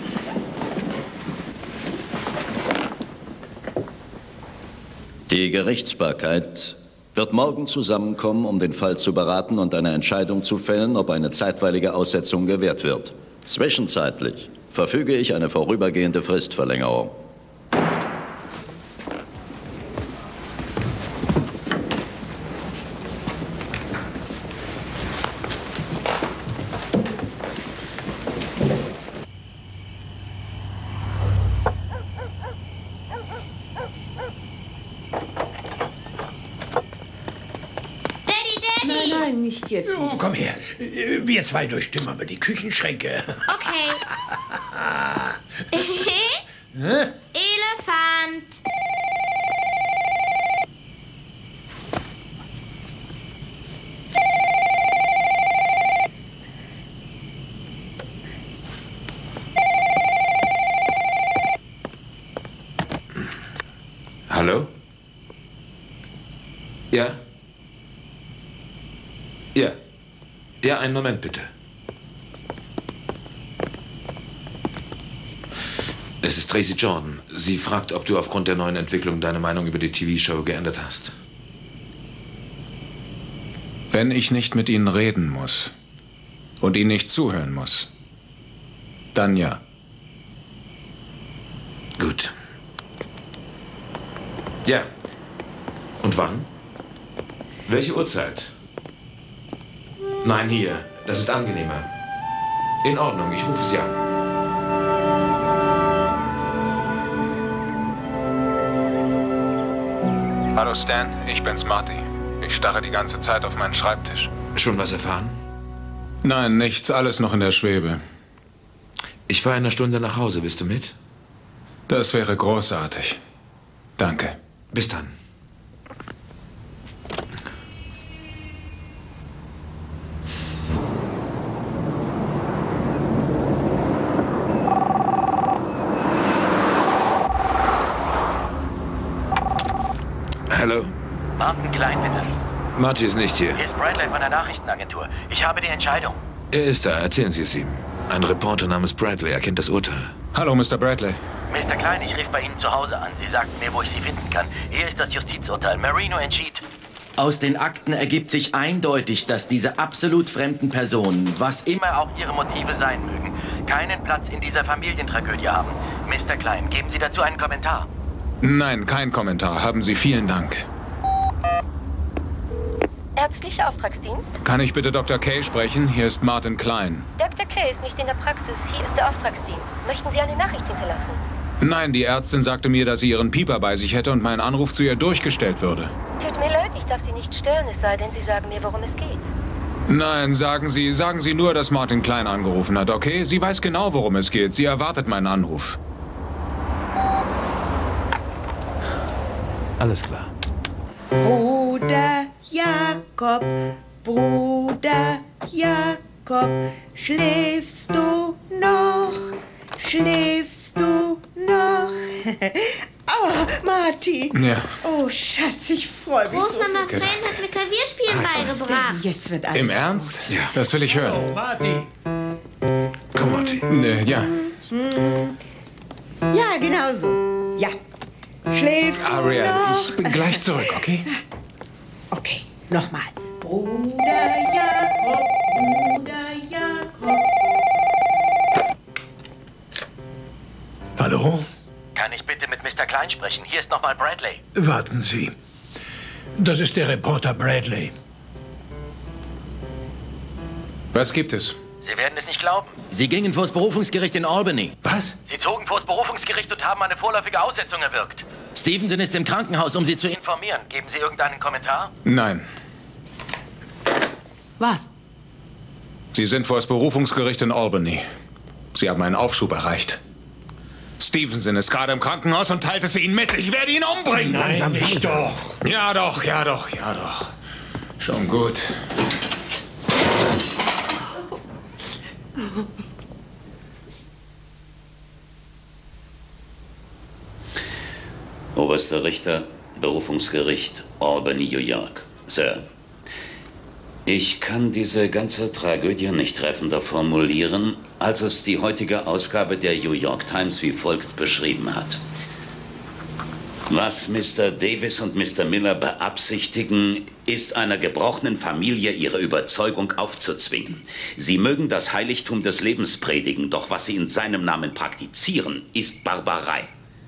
Die Gerichtsbarkeit wird morgen zusammenkommen, um den Fall zu beraten und eine Entscheidung zu fällen, ob eine zeitweilige Aussetzung gewährt wird. Zwischenzeitlich verfüge ich eine vorübergehende Fristverlängerung. Nein, nein, nicht jetzt. Oh, komm her. Wir zwei durchstimmen aber die Küchenschränke. Okay. Hä? Elefant. Hallo? Ja? Ja. Ja, einen Moment bitte. Es ist Tracy Jordan. Sie fragt, ob du aufgrund der neuen Entwicklung deine Meinung über die T V-Show geändert hast. Wenn ich nicht mit Ihnen reden muss und Ihnen nicht zuhören muss, dann ja. Gut. Ja. Und wann? Welche Uhrzeit? Nein, hier. Das ist angenehmer. In Ordnung, ich rufe Sie an. Hallo Stan, ich bin's, Marty. Ich starre die ganze Zeit auf meinen Schreibtisch. Schon was erfahren? Nein, nichts, alles noch in der Schwebe. Ich fahre in einer Stunde nach Hause. Bist du mit? Das wäre großartig. Danke. Bis dann. Hallo? Martin Klein, bitte. Marty ist nicht hier. Hier ist Bradley von der Nachrichtenagentur. Ich habe die Entscheidung. Er ist da. Erzählen Sie es ihm. Ein Reporter namens Bradley erkennt das Urteil. Hallo, Mister Bradley. Mister Klein, ich rief bei Ihnen zu Hause an. Sie sagten mir, wo ich Sie finden kann. Hier ist das Justizurteil. Marino entschied. Aus den Akten ergibt sich eindeutig, dass diese absolut fremden Personen, was immer auch Ihre Motive sein mögen, keinen Platz in dieser Familientragödie haben. Mister Klein, geben Sie dazu einen Kommentar. Nein, kein Kommentar. Haben Sie vielen Dank. Ärztlicher Auftragsdienst? Kann ich bitte Doktor Kay sprechen? Hier ist Martin Klein. Doktor Kay ist nicht in der Praxis. Hier ist der Auftragsdienst. Möchten Sie eine Nachricht hinterlassen? Nein, die Ärztin sagte mir, dass sie ihren Pieper bei sich hätte und mein Anruf zu ihr durchgestellt würde. Tut mir leid, ich darf Sie nicht stören, es sei denn, Sie sagen mir, worum es geht. Nein, sagen Sie, sagen Sie nur, dass Martin Klein angerufen hat, okay? Sie weiß genau, worum es geht. Sie erwartet meinen Anruf. Alles klar. Bruder Jakob, Bruder Jakob, schläfst du noch? Schläfst du noch? Oh, Marty. Ja. Oh, Schatz, ich freue mich so. Großmama viel. Fran hat mir Klavierspielen beigebracht. Jetzt wird alles Im Ernst? gut. Ja. Das will ich hören. Oh, Marty. Komm, Marty. Äh, ja. Ja, genau so. Ja. Schläfst du Ariel, noch? ich bin gleich zurück, okay? Okay, nochmal. Bruder Jakob, Bruder Jakob. Hallo? Kann ich bitte mit Mister Klein sprechen? Hier ist nochmal Bradley. Warten Sie. Das ist der Reporter Bradley. Was gibt es? Sie werden es nicht glauben. Sie gingen vors Berufungsgericht in Albany. Was? Sie zogen vor das Berufungsgericht und haben eine vorläufige Aussetzung erwirkt. Stevenson ist im Krankenhaus, um Sie zu informieren. Geben Sie irgendeinen Kommentar? Nein. Was? Sie sind vor das Berufungsgericht in Albany. Sie haben einen Aufschub erreicht. Stevenson ist gerade im Krankenhaus und teilt es Ihnen mit. Ich werde ihn umbringen. Nein, nicht doch. Ja doch, ja doch, ja doch. Schon gut. Oberster Richter, Berufungsgericht, Albany, New York. Sir, ich kann diese ganze Tragödie nicht treffender formulieren, als es die heutige Ausgabe der New York Times wie folgt beschrieben hat. Was Mister Davis und Mister Miller beabsichtigen, ist einer gebrochenen Familie ihre Überzeugung aufzuzwingen. Sie mögen das Heiligtum des Lebens predigen, doch was sie in seinem Namen praktizieren, ist Barbarei.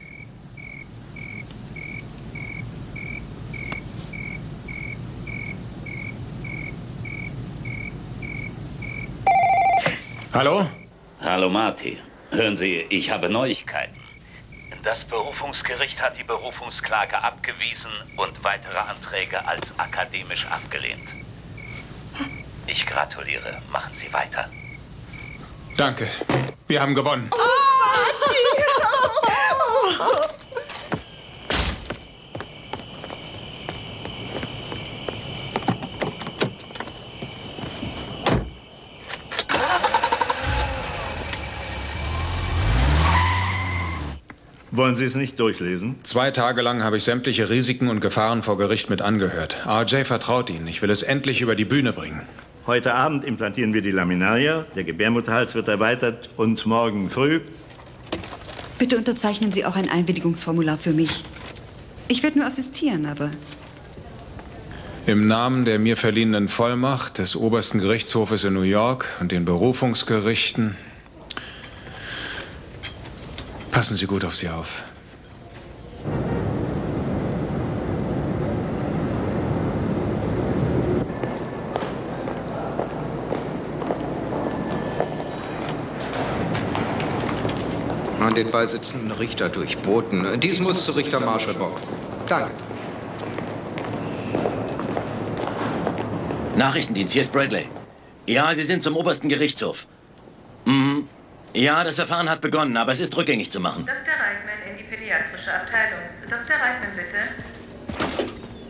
Hallo? Hallo Marty. Hören Sie, ich habe Neuigkeiten. Das Berufungsgericht hat die Berufungsklage abgewiesen und weitere Anträge als akademisch abgelehnt. Ich gratuliere. Machen Sie weiter. Danke. Wir haben gewonnen. Oh, Marty! Oh. Wollen Sie es nicht durchlesen? Zwei Tage lang habe ich sämtliche Risiken und Gefahren vor Gericht mit angehört. R J vertraut Ihnen. Ich will es endlich über die Bühne bringen. Heute Abend implantieren wir die Laminaria, der Gebärmutterhals wird erweitert und morgen früh Bitte unterzeichnen Sie auch ein Einwilligungsformular für mich. Ich werde nur assistieren, aber... Im Namen der mir verliehenen Vollmacht des obersten Gerichtshofes in New York und den Berufungsgerichten, passen Sie gut auf sie auf. An den beisitzenden Richter durchboten. Dies muss zu Richter Marshall Bock. Danke. Nachrichtendienst, hier ist Bradley. Ja, Sie sind zum obersten Gerichtshof. Mhm. Ja, das Verfahren hat begonnen, aber es ist rückgängig zu machen. Doktor Reitman in die pädiatrische Abteilung. Doktor Reitman, bitte.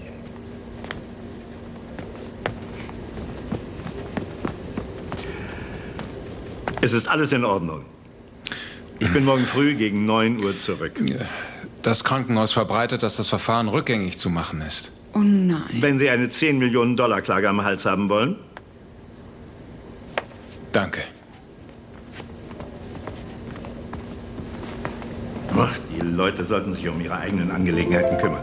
Es ist alles in Ordnung. Ich bin morgen früh gegen neun Uhr zurück. Das Krankenhaus verbreitet, dass das Verfahren rückgängig zu machen ist. Oh nein. Wenn Sie eine zehn Millionen Dollar Klage am Hals haben wollen? Danke. Ach, die Leute sollten sich um ihre eigenen Angelegenheiten kümmern.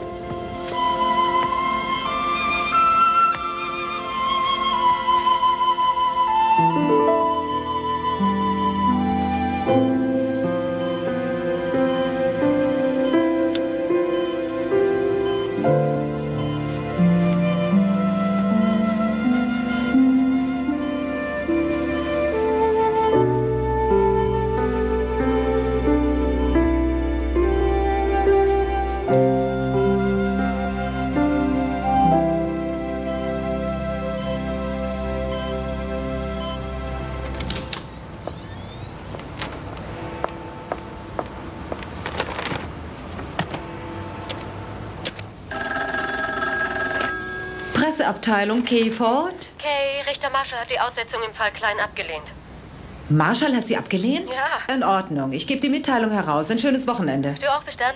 Presseabteilung Kay Ford? Kay, Richter Marshall hat die Aussetzung im Fall Klein abgelehnt. Marshall hat sie abgelehnt? Ja. In Ordnung. Ich gebe die Mitteilung heraus. Ein schönes Wochenende. Du auch, bis dann.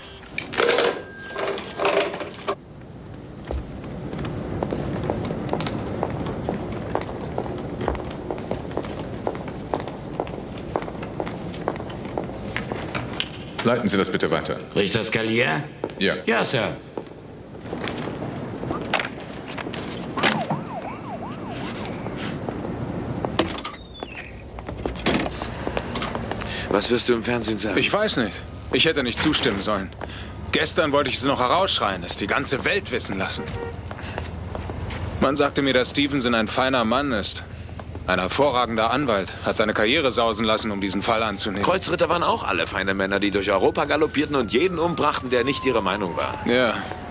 Leiten Sie das bitte weiter. Richter Scalia? Ja. Ja, Sir. Was wirst du im Fernsehen sagen? Ich weiß nicht. Ich hätte nicht zustimmen sollen. Gestern wollte ich es noch herausschreien, es die ganze Welt wissen lassen. Man sagte mir, dass Stevenson ein feiner Mann ist. Ein hervorragender Anwalt, hat seine Karriere sausen lassen, um diesen Fall anzunehmen. Kreuzritter waren auch alle feine Männer, die durch Europa galoppierten und jeden umbrachten, der nicht ihrer Meinung war. Ja.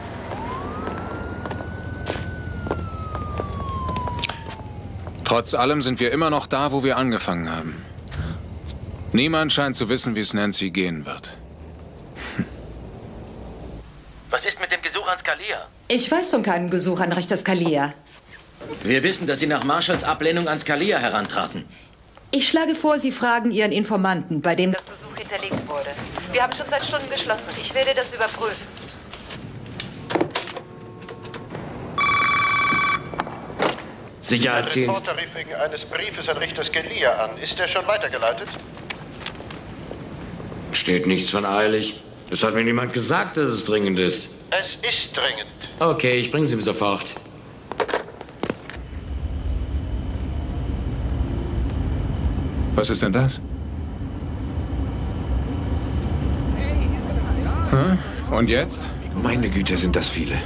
Trotz allem sind wir immer noch da, wo wir angefangen haben. Niemand scheint zu wissen, wie es Nancy gehen wird. Was ist mit dem Gesuch an Scalia? Ich weiß von keinem Gesuch an Richter Scalia. Wir wissen, dass Sie nach Marshalls Ablehnung an Scalia herantraten. Ich schlage vor, Sie fragen Ihren Informanten, bei dem das Gesuch hinterlegt wurde. Wir haben schon seit Stunden geschlossen. Ich werde das überprüfen. Sicherheitsdienst. Der Reporter rief wegen eines Briefes an Richter Scalia an. Ist er schon weitergeleitet? Steht nichts von eilig. Es hat mir niemand gesagt, dass es dringend ist. Es ist dringend. Okay, ich bringe Sie ihm sofort. Was ist denn das? Hm? Und jetzt? Meine Güte, sind das viele.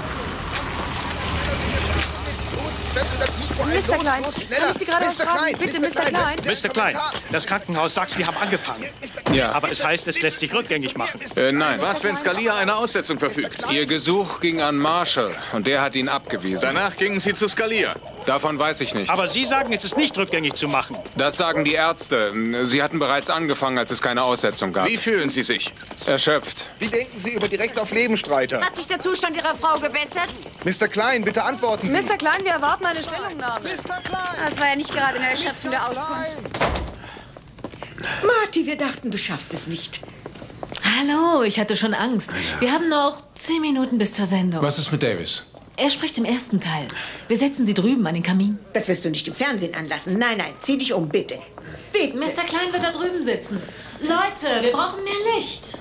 Mister Klein, kann ich Sie gerade was fragen? Bitte, Mister Klein. Mister Klein, das Krankenhaus sagt, Sie haben angefangen. Ja. Aber es heißt, es lässt sich rückgängig machen. Äh, nein. Was, wenn Scalia eine Aussetzung verfügt? Ihr Gesuch ging an Marshall und der hat ihn abgewiesen. Danach gingen Sie zu Scalia. Davon weiß ich nichts. Aber Sie sagen, es ist nicht rückgängig zu machen. Das sagen die Ärzte. Sie hatten bereits angefangen, als es keine Aussetzung gab. Wie fühlen Sie sich? Erschöpft. Wie denken Sie über die Recht auf Lebenstreiter? Hat sich der Zustand Ihrer Frau gebessert? Mister Klein, bitte antworten Sie. Mister Klein, wir erwarten eine Stellungnahme. Mister Klein! Das war ja nicht gerade eine erschöpfende Auskunft. Marty, wir dachten, du schaffst es nicht. Hallo, ich hatte schon Angst. Wir haben noch zehn Minuten bis zur Sendung. Was ist mit Davis? Er spricht im ersten Teil. Wir setzen sie drüben an den Kamin. Das wirst du nicht im Fernsehen anlassen. Nein, nein, zieh dich um, bitte. Bitte. Mister Klein wird da drüben sitzen. Leute, wir brauchen mehr Licht.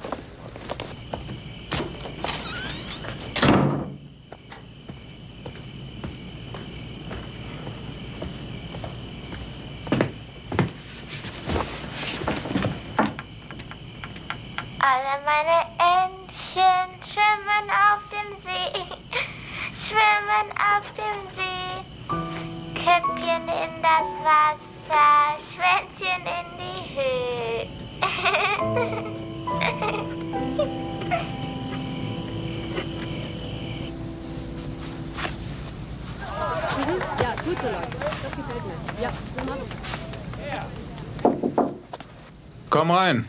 Alle meine Entchen schwimmen auf dem See, schwimmen auf dem See. Köpfchen in das Wasser, Schwänzchen in die Höhe. Ja, gut so, Leute. Das gefällt mir. Ja, so machen wir. Komm rein.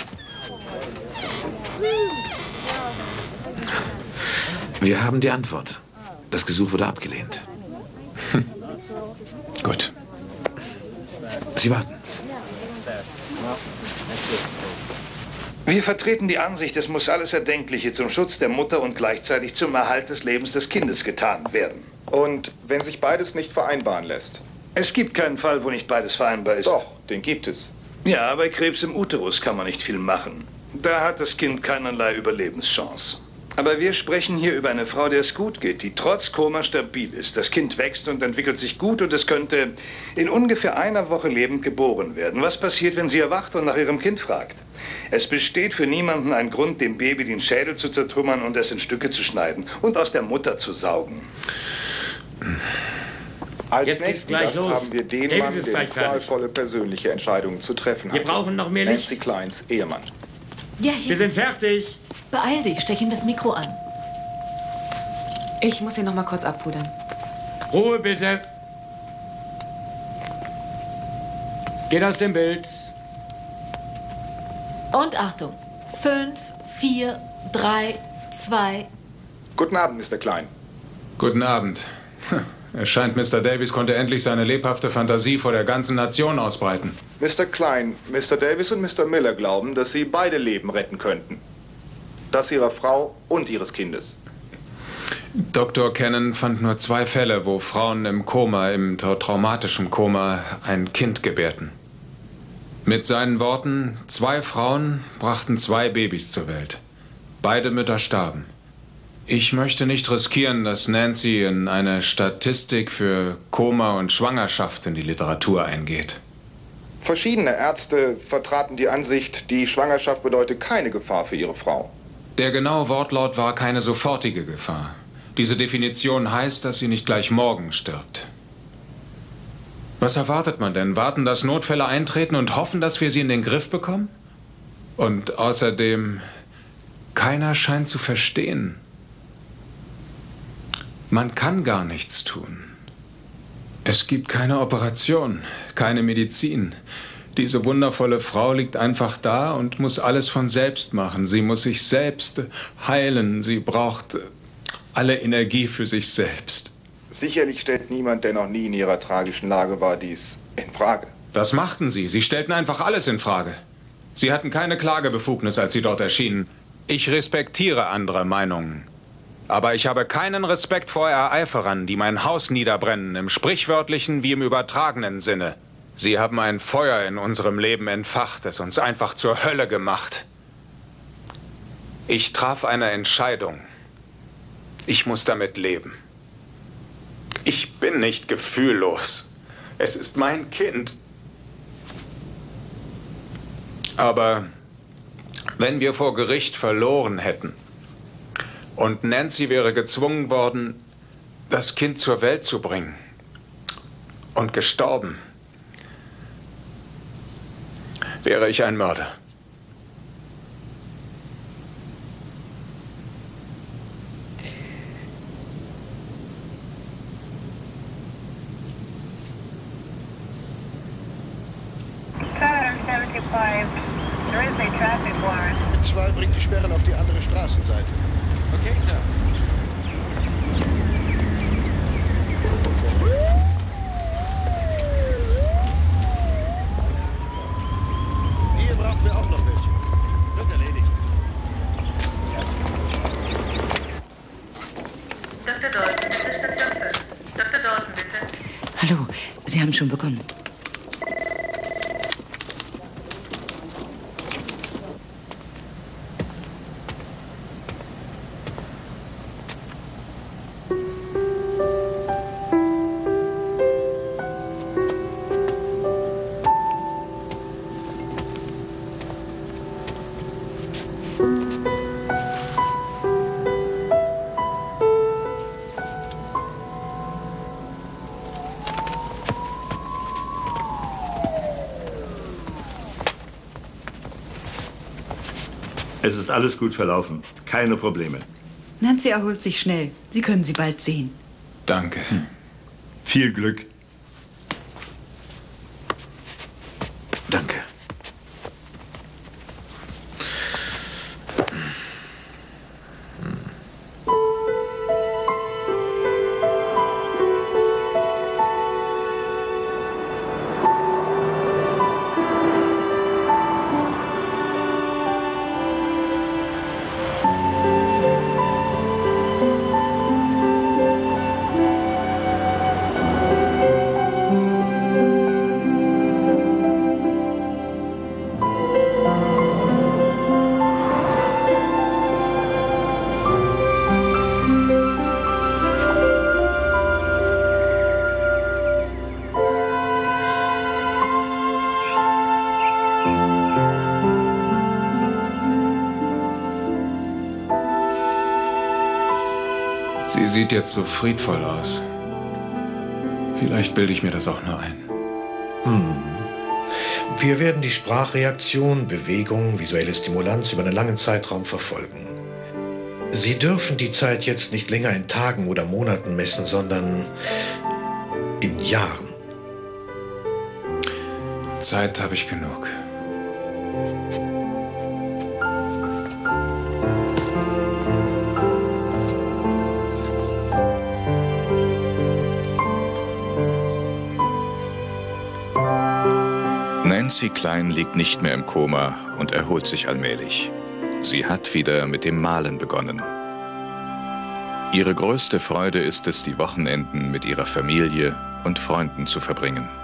Wir haben die Antwort. Das Gesuch wurde abgelehnt. Hm. Gut. Sie warten. Wir vertreten die Ansicht, es muss alles Erdenkliche zum Schutz der Mutter und gleichzeitig zum Erhalt des Lebens des Kindes getan werden. Und wenn sich beides nicht vereinbaren lässt? Es gibt keinen Fall, wo nicht beides vereinbar ist. Doch, den gibt es. Ja, bei Krebs im Uterus kann man nicht viel machen. Da hat das Kind keinerlei Überlebenschance. Aber wir sprechen hier über eine Frau, der es gut geht, die trotz Koma stabil ist. Das Kind wächst und entwickelt sich gut und es könnte in ungefähr einer Woche lebend geboren werden. Was passiert, wenn sie erwacht und nach ihrem Kind fragt? Es besteht für niemanden ein Grund, dem Baby den Schädel zu zertrümmern und es in Stücke zu schneiden und aus der Mutter zu saugen. Als Jetzt nächsten gleich Gast los. haben wir den Davis Mann, ist der gleich fertig. qualvolle persönliche Entscheidungen zu treffen hat. Wir brauchen noch mehr Licht. Nancy Kleins Ehemann. Ja, hier. Wir sind fertig. Beeil dich, steck ihm das Mikro an. Ich muss ihn noch mal kurz abpudern. Ruhe bitte. Geht aus dem Bild. Und Achtung. Fünf, vier, drei, zwei. Guten Abend, Mister Klein. Guten Abend. Es scheint, Mister Davis konnte endlich seine lebhafte Fantasie vor der ganzen Nation ausbreiten. Mister Klein, Mister Davis und Mister Miller glauben, dass sie beide Leben retten könnten. Das ihrer Frau und ihres Kindes. Doktor Cannon fand nur zwei Fälle, wo Frauen im Koma, im traumatischen Koma, ein Kind gebärten. Mit seinen Worten, zwei Frauen brachten zwei Babys zur Welt. Beide Mütter starben. Ich möchte nicht riskieren, dass Nancy in eine Statistik für Koma und Schwangerschaft in die Literatur eingeht. Verschiedene Ärzte vertraten die Ansicht, die Schwangerschaft bedeutet keine Gefahr für ihre Frau. Der genaue Wortlaut war keine sofortige Gefahr. Diese Definition heißt, dass sie nicht gleich morgen stirbt. Was erwartet man denn? Warten, dass Notfälle eintreten und hoffen, dass wir sie in den Griff bekommen? Und außerdem, keiner scheint zu verstehen. Man kann gar nichts tun. Es gibt keine Operation, keine Medizin. Diese wundervolle Frau liegt einfach da und muss alles von selbst machen. Sie muss sich selbst heilen. Sie braucht alle Energie für sich selbst. Sicherlich stellt niemand, der noch nie in ihrer tragischen Lage war, dies in Frage. Das machten sie. Sie stellten einfach alles in Frage. Sie hatten keine Klagebefugnis, als sie dort erschienen. Ich respektiere andere Meinungen. Aber ich habe keinen Respekt vor Ereiferern, die mein Haus niederbrennen, im sprichwörtlichen wie im übertragenen Sinne. Sie haben ein Feuer in unserem Leben entfacht, es uns einfach zur Hölle gemacht. Ich traf eine Entscheidung. Ich muss damit leben. Ich bin nicht gefühllos. Es ist mein Kind. Aber wenn wir vor Gericht verloren hätten und Nancy wäre gezwungen worden, das Kind zur Welt zu bringen und gestorben, wäre ich ein Mörder. zwei bringt die Sperren auf die andere Straßenseite. Okay, Sir. Hier brauchen wir auch noch welche. Wird erledigt. Doktor Deutsch, Hallo, Sie haben schon begonnen. Es ist alles gut verlaufen. Keine Probleme. Nancy erholt sich schnell. Sie können sie bald sehen. Danke. Hm. Viel Glück. Danke. Sie sieht jetzt so friedvoll aus. Vielleicht bilde ich mir das auch nur ein. Hm. Wir werden die Sprachreaktion, Bewegung, visuelle Stimulanz über einen langen Zeitraum verfolgen. Sie dürfen die Zeit jetzt nicht länger in Tagen oder Monaten messen, sondern in Jahren. Zeit habe ich genug. Nancy Klein liegt nicht mehr im Koma und erholt sich allmählich. Sie hat wieder mit dem Malen begonnen. Ihre größte Freude ist es, die Wochenenden mit ihrer Familie und Freunden zu verbringen.